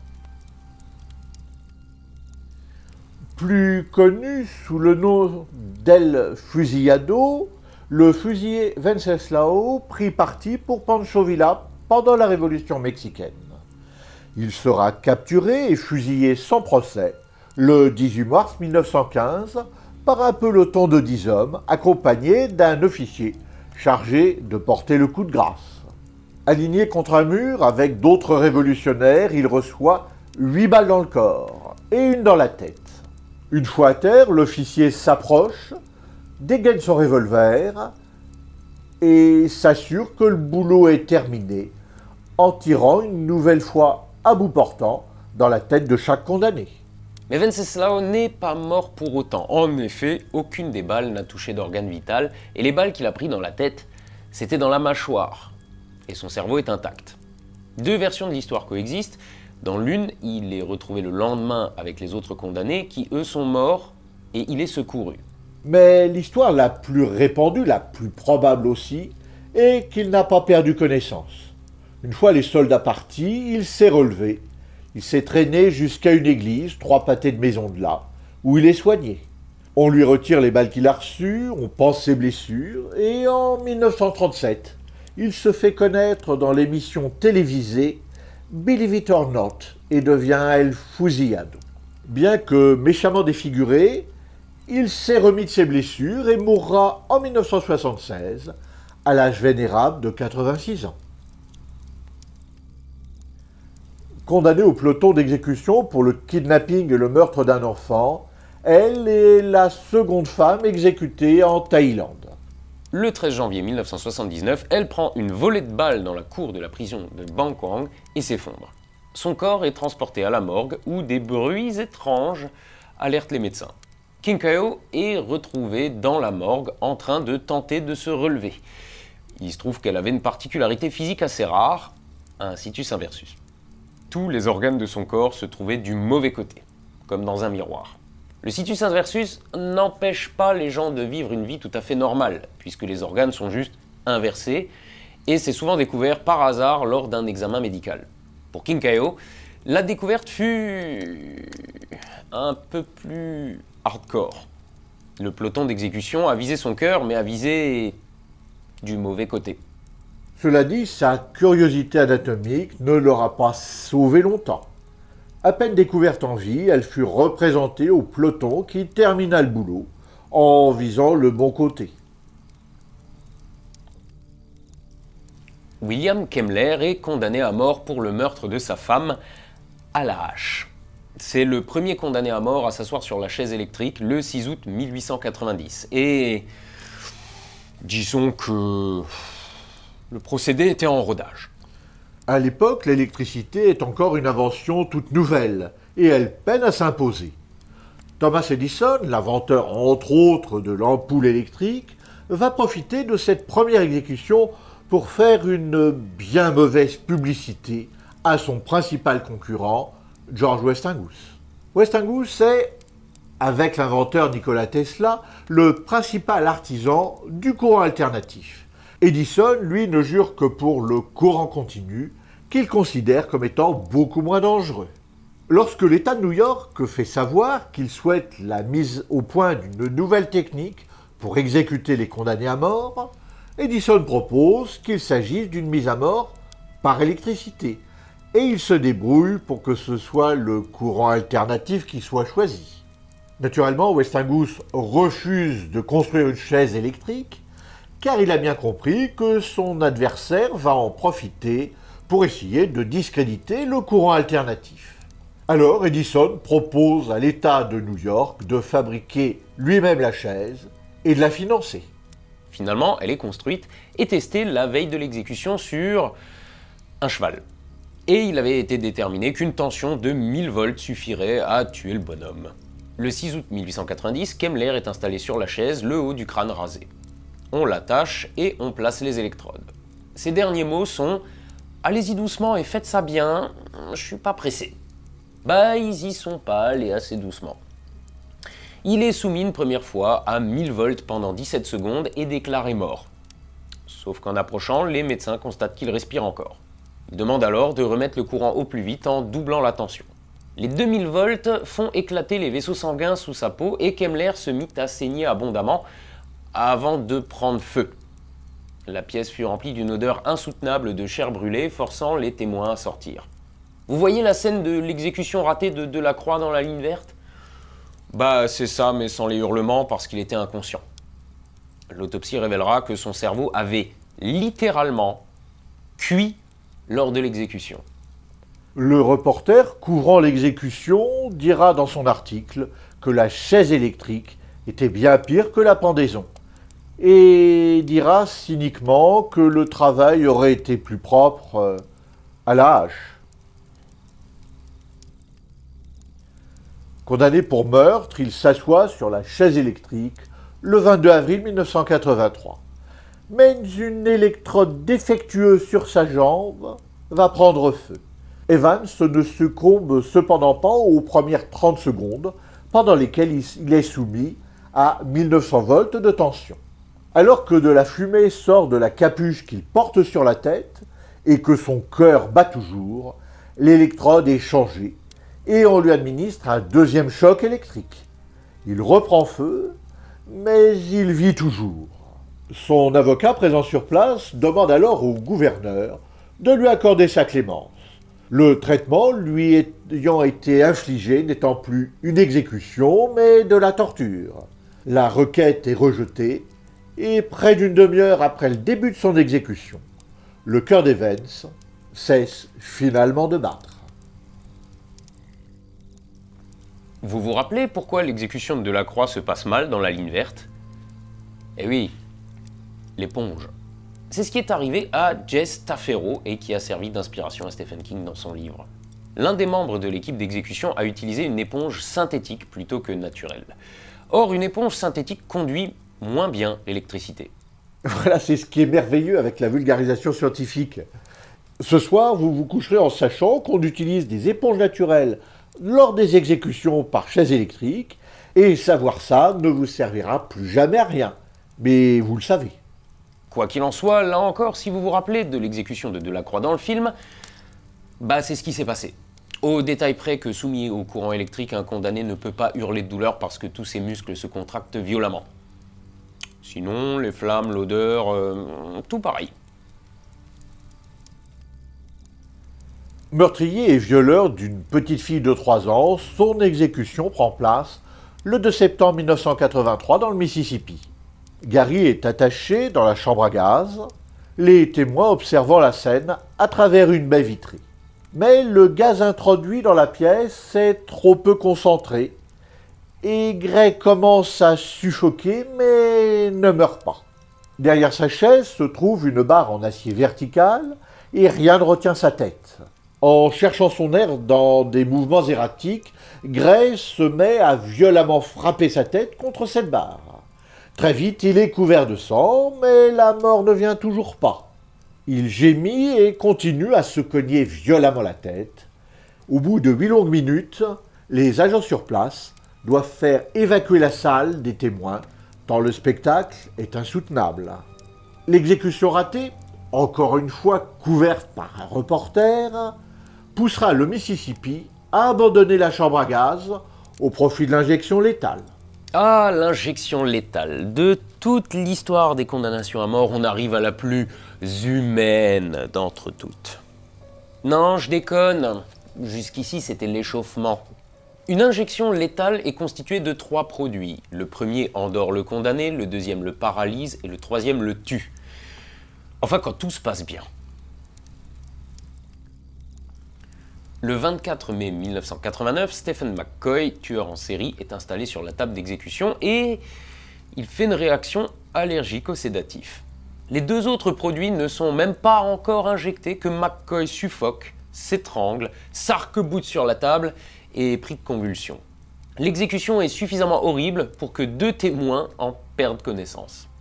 Speaker 3: Plus connu sous le nom d'El Fusillado, le fusillé Wenceslao prit parti pour Pancho Villa pendant la Révolution mexicaine. Il sera capturé et fusillé sans procès le 18 mars 1915 par un peloton de 10 hommes accompagné d'un officier chargé de porter le coup de grâce. Aligné contre un mur avec d'autres révolutionnaires, il reçoit 8 balles dans le corps et une dans la tête. Une fois à terre, l'officier s'approche, dégaine son revolver et s'assure que le boulot est terminé en tirant une nouvelle fois à bout portant dans la tête de chaque condamné.
Speaker 4: Mais Wenceslao n'est pas mort pour autant. En effet, aucune des balles n'a touché d'organe vital et les balles qu'il a pris dans la tête, c'était dans la mâchoire. Et son cerveau est intact. 2 versions de l'histoire coexistent. Dans l'une, il est retrouvé le lendemain avec les autres condamnés qui, eux, sont morts et il est secouru.
Speaker 3: Mais l'histoire la plus répandue, la plus probable aussi, est qu'il n'a pas perdu connaissance. Une fois les soldats partis, il s'est relevé. Il s'est traîné jusqu'à une église, 3 pâtés de maison de là, où il est soigné. On lui retire les balles qu'il a reçues, on pense ses blessures, et en 1937, il se fait connaître dans l'émission télévisée Believe It or Not et devient El Fusillado. Bien que méchamment défiguré, il s'est remis de ses blessures et mourra en 1976 à l'âge vénérable de 86 ans. Condamnée au peloton d'exécution pour le kidnapping et le meurtre d'un enfant, elle est la seconde femme exécutée en Thaïlande.
Speaker 4: Le 13 janvier 1979, elle prend une volée de balles dans la cour de la prison de Bangkok et s'effondre. Son corps est transporté à la morgue où des bruits étranges alertent les médecins. King Keo est retrouvée dans la morgue en train de tenter de se relever. Il se trouve qu'elle avait une particularité physique assez rare, un situs inversus. Tous les organes de son corps se trouvaient du mauvais côté, comme dans un miroir. Le situs inversus n'empêche pas les gens de vivre une vie tout à fait normale, puisque les organes sont juste inversés, et c'est souvent découvert par hasard lors d'un examen médical. Pour King Keo, la découverte fut un peu plus hardcore. Le peloton d'exécution a visé son cœur, mais a visé du mauvais côté.
Speaker 3: Cela dit, sa curiosité anatomique ne l'aura pas sauvé longtemps. À peine découverte en vie, elle fut représentée au peloton qui termina le boulot en visant le bon côté.
Speaker 4: William Kemmler est condamné à mort pour le meurtre de sa femme à la hache. C'est le premier condamné à mort à s'asseoir sur la chaise électrique le 6 août 1890. Et disons que le procédé était en rodage.
Speaker 3: À l'époque, l'électricité est encore une invention toute nouvelle et elle peine à s'imposer. Thomas Edison, l'inventeur entre autres de l'ampoule électrique, va profiter de cette première exécution pour faire une bien mauvaise publicité à son principal concurrent, George Westinghouse. Westinghouse est, avec l'inventeur Nikola Tesla, le principal artisan du courant alternatif. Edison, lui, ne jure que pour le courant continu, qu'il considère comme étant beaucoup moins dangereux. Lorsque l'État de New York fait savoir qu'il souhaite la mise au point d'une nouvelle technique pour exécuter les condamnés à mort, Edison propose qu'il s'agisse d'une mise à mort par électricité, et il se débrouille pour que ce soit le courant alternatif qui soit choisi. Naturellement, Westinghouse refuse de construire une chaise électrique, car il a bien compris que son adversaire va en profiter pour essayer de discréditer le courant alternatif. Alors Edison propose à l'État de New York de fabriquer lui-même la chaise et de la financer.
Speaker 4: Finalement, elle est construite et testée la veille de l'exécution sur un cheval. Et il avait été déterminé qu'une tension de 1000 volts suffirait à tuer le bonhomme. Le 6 août 1890, Kemmler est installé sur la chaise, le haut du crâne rasé. On l'attache et on place les électrodes. Ses derniers mots sont « Allez-y doucement et faites ça bien, je suis pas pressé ». Bah, ils y sont pas allés assez doucement. Il est soumis une première fois à 1000 volts pendant 17 secondes et déclaré mort. Sauf qu'en approchant, les médecins constatent qu'il respire encore. Ils demandent alors de remettre le courant au plus vite en doublant la tension. Les 2000 volts font éclater les vaisseaux sanguins sous sa peau et Kemmler se mit à saigner abondamment avant de prendre feu. La pièce fut remplie d'une odeur insoutenable de chair brûlée, forçant les témoins à sortir. Vous voyez la scène de l'exécution ratée de Delacroix dans la ligne verte? Bah c'est ça, mais sans les hurlements parce qu'il était inconscient. L'autopsie révélera que son cerveau avait littéralement cuit lors de l'exécution.
Speaker 3: Le reporter couvrant l'exécution dira dans son article que la chaise électrique était bien pire que la pendaison et dira cyniquement que le travail aurait été plus propre à la hache. Condamné pour meurtre, il s'assoit sur la chaise électrique le 22 avril 1983. Mais une électrode défectueuse sur sa jambe va prendre feu. Evans ne succombe cependant pas aux premières 30 secondes, pendant lesquelles il est soumis à 1900 volts de tension. Alors que de la fumée sort de la capuche qu'il porte sur la tête et que son cœur bat toujours, l'électrode est changée et on lui administre un deuxième choc électrique. Il reprend feu, mais il vit toujours. Son avocat présent sur place demande alors au gouverneur de lui accorder sa clémence. Le traitement lui ayant été infligé n'étant plus une exécution, mais de la torture. La requête est rejetée, et près d'une demi-heure après le début de son exécution, le cœur d'Evans cesse finalement de battre.
Speaker 4: Vous vous rappelez pourquoi l'exécution de Delacroix se passe mal dans la ligne verte? Eh oui, l'éponge. C'est ce qui est arrivé à Jess Taffero et qui a servi d'inspiration à Stephen King dans son livre. L'un des membres de l'équipe d'exécution a utilisé une éponge synthétique plutôt que naturelle. Or, une éponge synthétique conduit moins bien l'électricité.
Speaker 3: Voilà, c'est ce qui est merveilleux avec la vulgarisation scientifique. Ce soir, vous vous coucherez en sachant qu'on utilise des éponges naturelles lors des exécutions par chaise électrique, et savoir ça ne vous servira plus jamais à rien. Mais vous le savez.
Speaker 4: Quoi qu'il en soit, là encore, si vous vous rappelez de l'exécution de Delacroix dans le film, bah c'est ce qui s'est passé. Au détail près que soumis au courant électrique, un condamné ne peut pas hurler de douleur parce que tous ses muscles se contractent violemment. Sinon, les flammes, l'odeur, tout pareil.
Speaker 3: Meurtrier et violeur d'une petite fille de 3 ans, son exécution prend place le 2 septembre 1983 dans le Mississippi. Gary est attaché dans la chambre à gaz, les témoins observant la scène à travers une baie vitrée. Mais le gaz introduit dans la pièce est trop peu concentré et Gray commence à suffoquer mais ne meurt pas. Derrière sa chaise se trouve une barre en acier vertical et rien ne retient sa tête. En cherchant son air dans des mouvements erratiques, Gray se met à violemment frapper sa tête contre cette barre. Très vite, il est couvert de sang, mais la mort ne vient toujours pas. Il gémit et continue à se cogner violemment la tête. Au bout de 8 longues minutes, les agents sur place doivent faire évacuer la salle des témoins, tant le spectacle est insoutenable. L'exécution ratée, encore une fois couverte par un reporter, poussera le Mississippi à abandonner la chambre à gaz au profit de l'injection létale.
Speaker 4: Ah, l'injection létale. De toute l'histoire des condamnations à mort, on arrive à la plus humaine d'entre toutes. Non, je déconne. Jusqu'ici, c'était l'échauffement. Une injection létale est constituée de 3 produits. Le premier endort le condamné, le deuxième le paralyse et le troisième le tue. Enfin, quand tout se passe bien. Le 24 mai 1989, Stephen McCoy, tueur en série, est installé sur la table d'exécution et il fait une réaction allergique au sédatif. Les 2 autres produits ne sont même pas encore injectés que McCoy suffoque, s'étrangle, s'arc-boute sur la table et est pris de convulsions. L'exécution est suffisamment horrible pour que 2 témoins en perdent connaissance.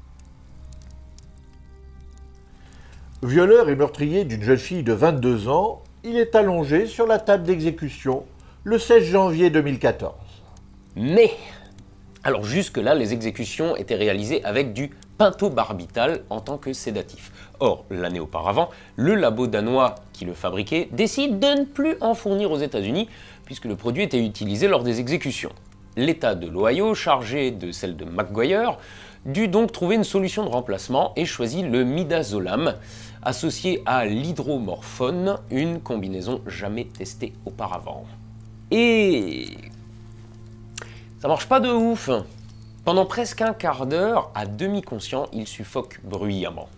Speaker 3: Violeur et meurtrier d'une jeune fille de 22 ans, il est allongé sur la table d'exécution le 16 janvier 2014.
Speaker 4: Mais, alors jusque-là, les exécutions étaient réalisées avec du pentobarbital en tant que sédatif. Or, l'année auparavant, le labo danois qui le fabriquait décide de ne plus en fournir aux États-Unis puisque le produit était utilisé lors des exécutions. L'État de l'Ohio, chargé de celle de McGuire, dut donc trouver une solution de remplacement et choisit le midazolam, associé à l'hydromorphone, une combinaison jamais testée auparavant. Et ça marche pas de ouf. Pendant presque un quart d'heure, à demi-conscient, il suffoque bruyamment.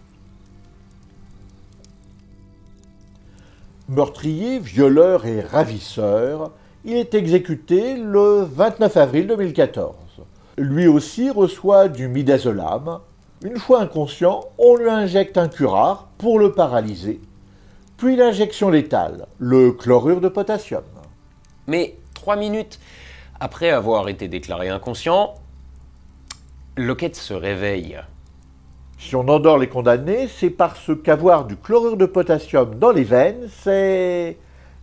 Speaker 3: Meurtrier, violeur et ravisseur, il est exécuté le 29 avril 2014. Lui aussi reçoit du midazolam. Une fois inconscient, on lui injecte un curare pour le paralyser, puis l'injection létale, le chlorure de potassium.
Speaker 4: Mais 3 minutes après avoir été déclaré inconscient, Lockett se réveille.
Speaker 3: Si on endort les condamnés, c'est parce qu'avoir du chlorure de potassium dans les veines, c'est,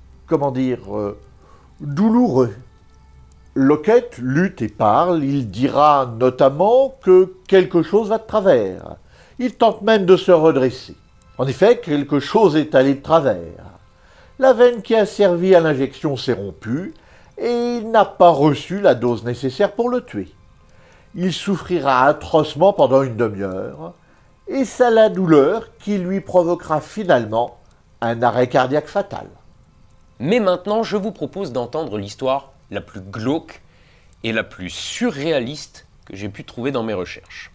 Speaker 3: douloureux. Lockett lutte et parle, il dira notamment que quelque chose va de travers. Il tente même de se redresser. En effet, quelque chose est allé de travers. La veine qui a servi à l'injection s'est rompue et il n'a pas reçu la dose nécessaire pour le tuer. Il souffrira atrocement pendant une demi-heure et c'est la douleur qui lui provoquera finalement un arrêt cardiaque fatal.
Speaker 4: Mais maintenant, je vous propose d'entendre l'histoire la plus glauque et la plus surréaliste que j'ai pu trouver dans mes recherches.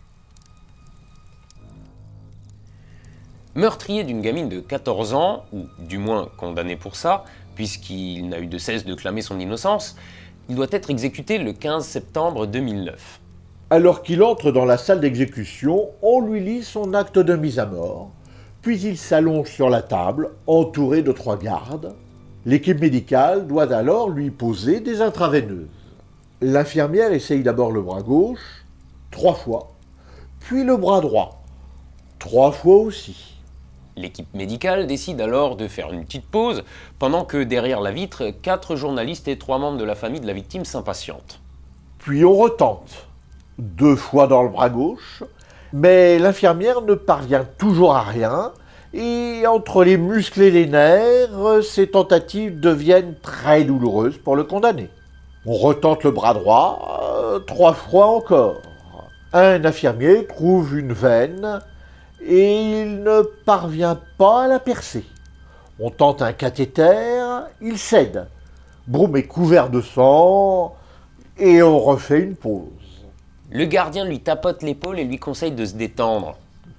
Speaker 4: Meurtrier d'une gamine de 14 ans, ou du moins condamné pour ça, puisqu'il n'a eu de cesse de clamer son innocence, il doit être exécuté le 15 septembre 2009.
Speaker 3: Alors qu'il entre dans la salle d'exécution, on lui lit son acte de mise à mort, puis il s'allonge sur la table, entouré de 3 gardes. L'équipe médicale doit alors lui poser des intraveineuses. L'infirmière essaye d'abord le bras gauche, 3 fois, puis le bras droit, 3 fois aussi.
Speaker 4: L'équipe médicale décide alors de faire une petite pause, pendant que derrière la vitre, 4 journalistes et 3 membres de la famille de la victime s'impatientent.
Speaker 3: Puis on retente, 2 fois dans le bras gauche, mais l'infirmière ne parvient toujours à rien, et entre les muscles et les nerfs, ces tentatives deviennent très douloureuses pour le condamné. On retente le bras droit, 3 fois encore. Un infirmier trouve une veine et il ne parvient pas à la percer. On tente un cathéter, il cède. Broom est couvert de sang et on refait une pause.
Speaker 4: Le gardien lui tapote l'épaule et lui conseille de se détendre.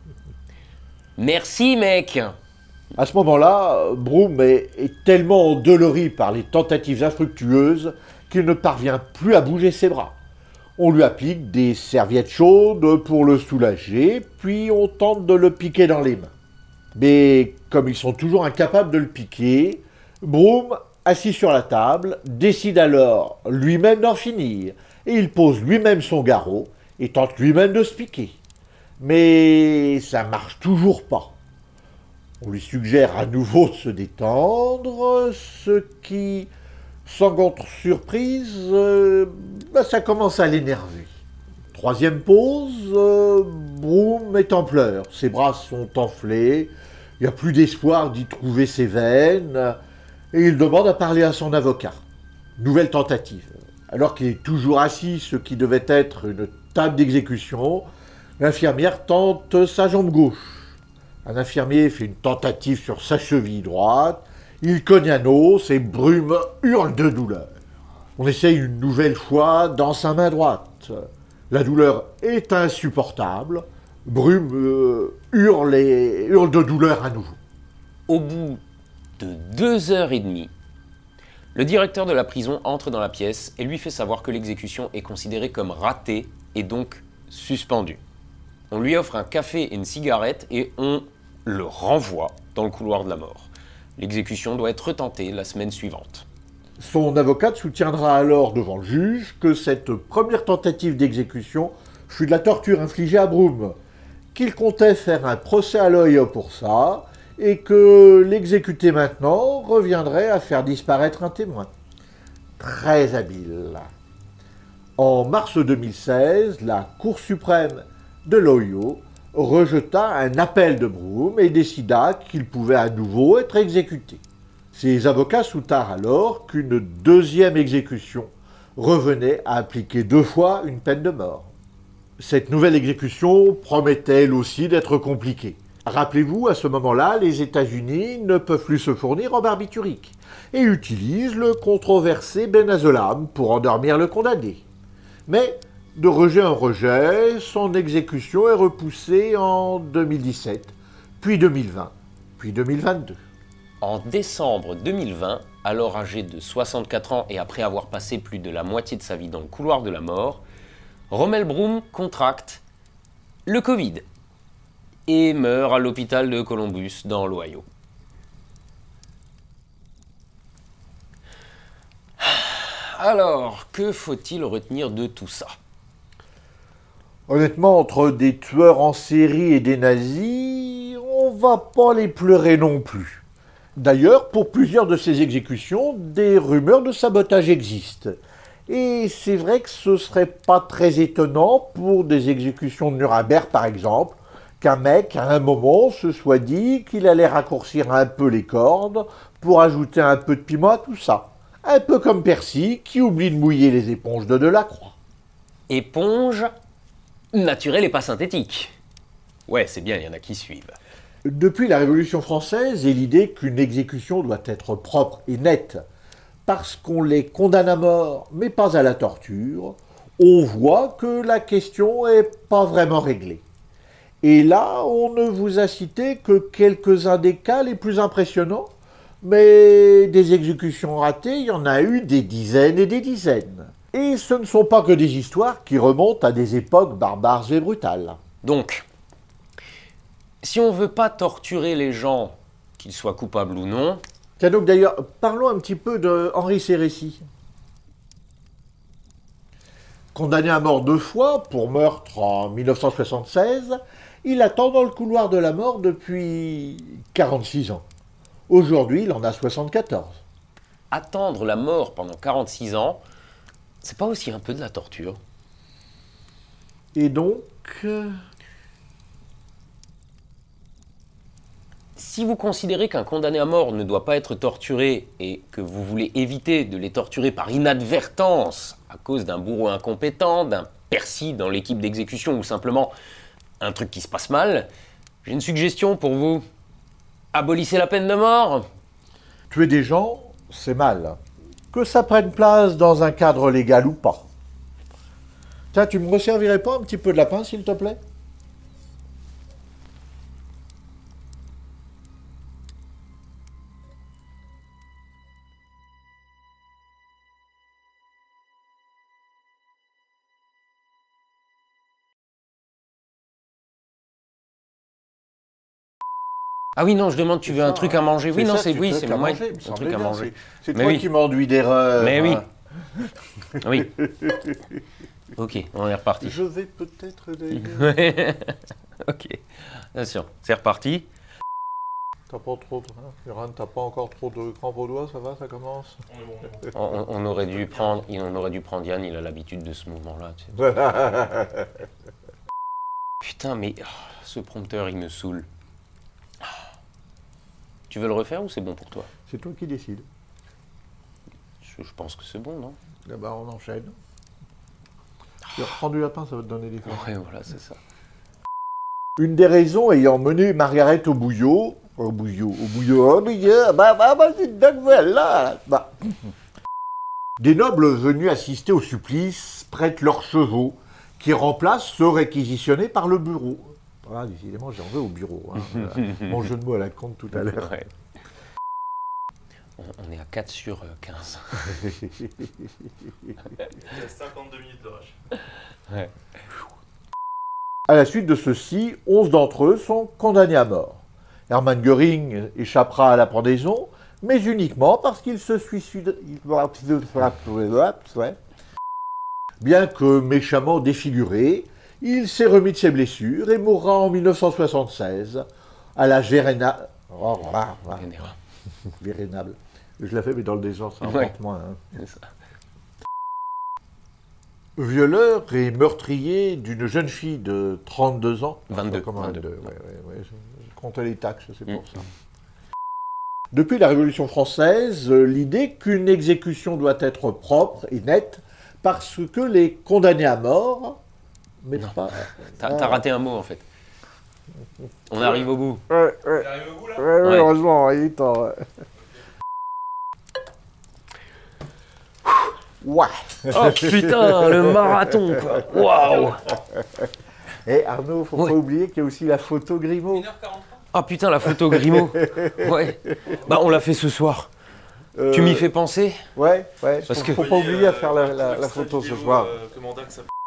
Speaker 4: « Merci, mec !»
Speaker 3: À ce moment-là, Broom est tellement endolori par les tentatives infructueuses qu'il ne parvient plus à bouger ses bras. On lui applique des serviettes chaudes pour le soulager, puis on tente de le piquer dans les mains. Mais comme ils sont toujours incapables de le piquer, Broom, assis sur la table, décide alors lui-même d'en finir, et il pose lui-même son garrot et tente lui-même de se piquer. Mais ça marche toujours pas. On lui suggère à nouveau de se détendre, ce qui, sans grande surprise, ça commence à l'énerver. 3e pause, Broom est en pleurs, ses bras sont enflés, il n'y a plus d'espoir d'y trouver ses veines, et il demande à parler à son avocat. Nouvelle tentative. Alors qu'il est toujours assis, ce qui devait être une table d'exécution, l'infirmière tente sa jambe gauche. Un infirmier fait une tentative sur sa cheville droite, il cogne un os et Brume hurle de douleur. On essaye une nouvelle fois dans sa main droite. La douleur est insupportable, Brume hurle de douleur à nouveau.
Speaker 4: Au bout de 2h30, le directeur de la prison entre dans la pièce et lui fait savoir que l'exécution est considérée comme ratée et donc suspendue. On lui offre un café et une cigarette et on le renvoie dans le couloir de la mort. L'exécution doit être retentée la semaine suivante.
Speaker 3: Son avocate soutiendra alors devant le juge que cette première tentative d'exécution fut de la torture infligée à Brume, qu'il comptait faire un procès à l'œil pour ça, et que l'exécuter maintenant reviendrait à faire disparaître un témoin. Très habile. En mars 2016, la Cour suprême de l'Ohio rejeta un appel de Brume et décida qu'il pouvait à nouveau être exécuté. Ses avocats soutinrent alors qu'une deuxième exécution revenait à appliquer 2 fois une peine de mort. Cette nouvelle exécution promettait elle aussi d'être compliquée. Rappelez-vous, à ce moment-là, les États-Unis ne peuvent plus se fournir en barbiturique et utilisent le controversé benazolame pour endormir le condamné. Mais, de rejet en rejet, son exécution est repoussée en 2017, puis 2020, puis 2022.
Speaker 4: En décembre 2020, alors âgé de 64 ans et après avoir passé plus de la moitié de sa vie dans le couloir de la mort, Rommel Brume contracte le Covid et meurt à l'hôpital de Columbus dans l'Ohio. Alors, que faut-il retenir de tout ça?
Speaker 3: Honnêtement, entre des tueurs en série et des nazis, on va pas les pleurer non plus. D'ailleurs, pour plusieurs de ces exécutions, des rumeurs de sabotage existent. Et c'est vrai que ce serait pas très étonnant pour des exécutions de Nuremberg, par exemple, qu'un mec, à un moment, se soit dit qu'il allait raccourcir un peu les cordes pour ajouter un peu de piment à tout ça. Un peu comme Percy, qui oublie de mouiller les éponges de Delacroix.
Speaker 4: Éponge naturelle et pas synthétique. Ouais, c'est bien, il y en a qui suivent.
Speaker 3: Depuis la Révolution française et l'idée qu'une exécution doit être propre et nette, parce qu'on les condamne à mort, mais pas à la torture, on voit que la question n'est pas vraiment réglée. Et là, on ne vous a cité que quelques-uns des cas les plus impressionnants, mais des exécutions ratées, il y en a eu des dizaines et des dizaines. Et ce ne sont pas que des histoires qui remontent à des époques barbares et brutales.
Speaker 4: Donc, si on veut pas torturer les gens, qu'ils soient coupables ou non...
Speaker 3: Tiens donc d'ailleurs, parlons un petit peu de Henri Sérécy. Condamné à mort 2 fois pour meurtre en 1976, il attend dans le couloir de la mort depuis 46 ans. Aujourd'hui, il en a 74.
Speaker 4: Attendre la mort pendant 46 ans, c'est pas aussi un peu de la torture?
Speaker 3: Et donc...
Speaker 4: Si vous considérez qu'un condamné à mort ne doit pas être torturé et que vous voulez éviter de les torturer par inadvertance à cause d'un bourreau incompétent, d'un Percy dans l'équipe d'exécution ou simplement un truc qui se passe mal, j'ai une suggestion pour vous. Abolissez la peine de mort.
Speaker 3: Tuer des gens, c'est mal. Que ça prenne place dans un cadre légal ou pas. Tiens, tu me resservirais pas un petit peu de lapin, s'il te plaît ?
Speaker 4: Ah oui, non, je demande, tu veux un truc à manger? Oui, non, c'est moi, un truc à manger.
Speaker 3: C'est toi qui m'enduis d'erreur.
Speaker 4: Mais oui. Oui. Ok, on est reparti.
Speaker 3: Je vais peut-être d'ailleurs.
Speaker 4: Ok, attention, c'est reparti.
Speaker 3: T'as pas trop de... Yoran, t'as pas encore trop de crampes aux doigts, ça va, ça commence?
Speaker 4: On aurait dû prendre Yann, il a l'habitude de ce mouvement-là. Tu sais. Putain, mais ce prompteur, il me saoule. Tu veux le refaire ou c'est bon pour toi?
Speaker 3: C'est toi qui décides.
Speaker 4: Je pense que c'est bon, non?
Speaker 3: Eh ben, on enchaîne. Tu reprends du lapin, ça va te donner des forces.
Speaker 4: Ouais, voilà, c'est ça.
Speaker 3: Une des raisons ayant mené Margaret au bouillot, dites donc, voilà, des nobles venus assister au supplice prêtent leurs chevaux, qui remplacent ceux réquisitionnés par le bureau. Voilà, décidément, j'en veux au bureau. Hein. Voilà. Mon jeu de mots à la con tout à l'heure.
Speaker 4: Ouais. On est à 4 sur 15.
Speaker 5: Il reste 52 minutes de rush.
Speaker 4: Ouais.
Speaker 3: À la suite de ceci, 11 d'entre eux sont condamnés à mort. Hermann Göring échappera à la pendaison, mais uniquement parce qu'il se suicide. Bien que méchamment défiguré, il s'est remis de ses blessures et mourra en 1976 à l'âge vénénable. Vénénable. Je l'ai fait, mais dans le désordre, ça
Speaker 4: Ouais.
Speaker 3: rapporte moins. Hein.
Speaker 4: C'est ça.
Speaker 3: Violeur et meurtrier d'une jeune fille de 32 ans.
Speaker 4: 22.
Speaker 3: Comment
Speaker 4: 22.
Speaker 3: ouais. Je comptais les taxes, c'est pour ça. Depuis la Révolution française, l'idée qu'une exécution doit être propre et nette parce que les condamnés à mort mettent pas...
Speaker 4: T'as raté un mot en fait. On arrive au bout.
Speaker 3: Ouais.
Speaker 5: T'es arrivé au bout là?
Speaker 4: Ouais.
Speaker 3: Heureusement, il est temps. Ouais.
Speaker 4: Oh putain, le marathon quoi. Waouh.
Speaker 3: Et Arnaud, faut
Speaker 4: Ouais.
Speaker 3: pas oublier qu'il y a aussi la photo Grimaud.
Speaker 5: 1h43.
Speaker 4: Ah putain, la photo Grimaud. Ouais. Bah on l'a fait ce soir. Tu m'y fais penser?
Speaker 3: Ouais.
Speaker 4: Parce
Speaker 3: Faut
Speaker 4: que-
Speaker 3: pas oublier à faire la photo ce soir.
Speaker 5: Commanda que ça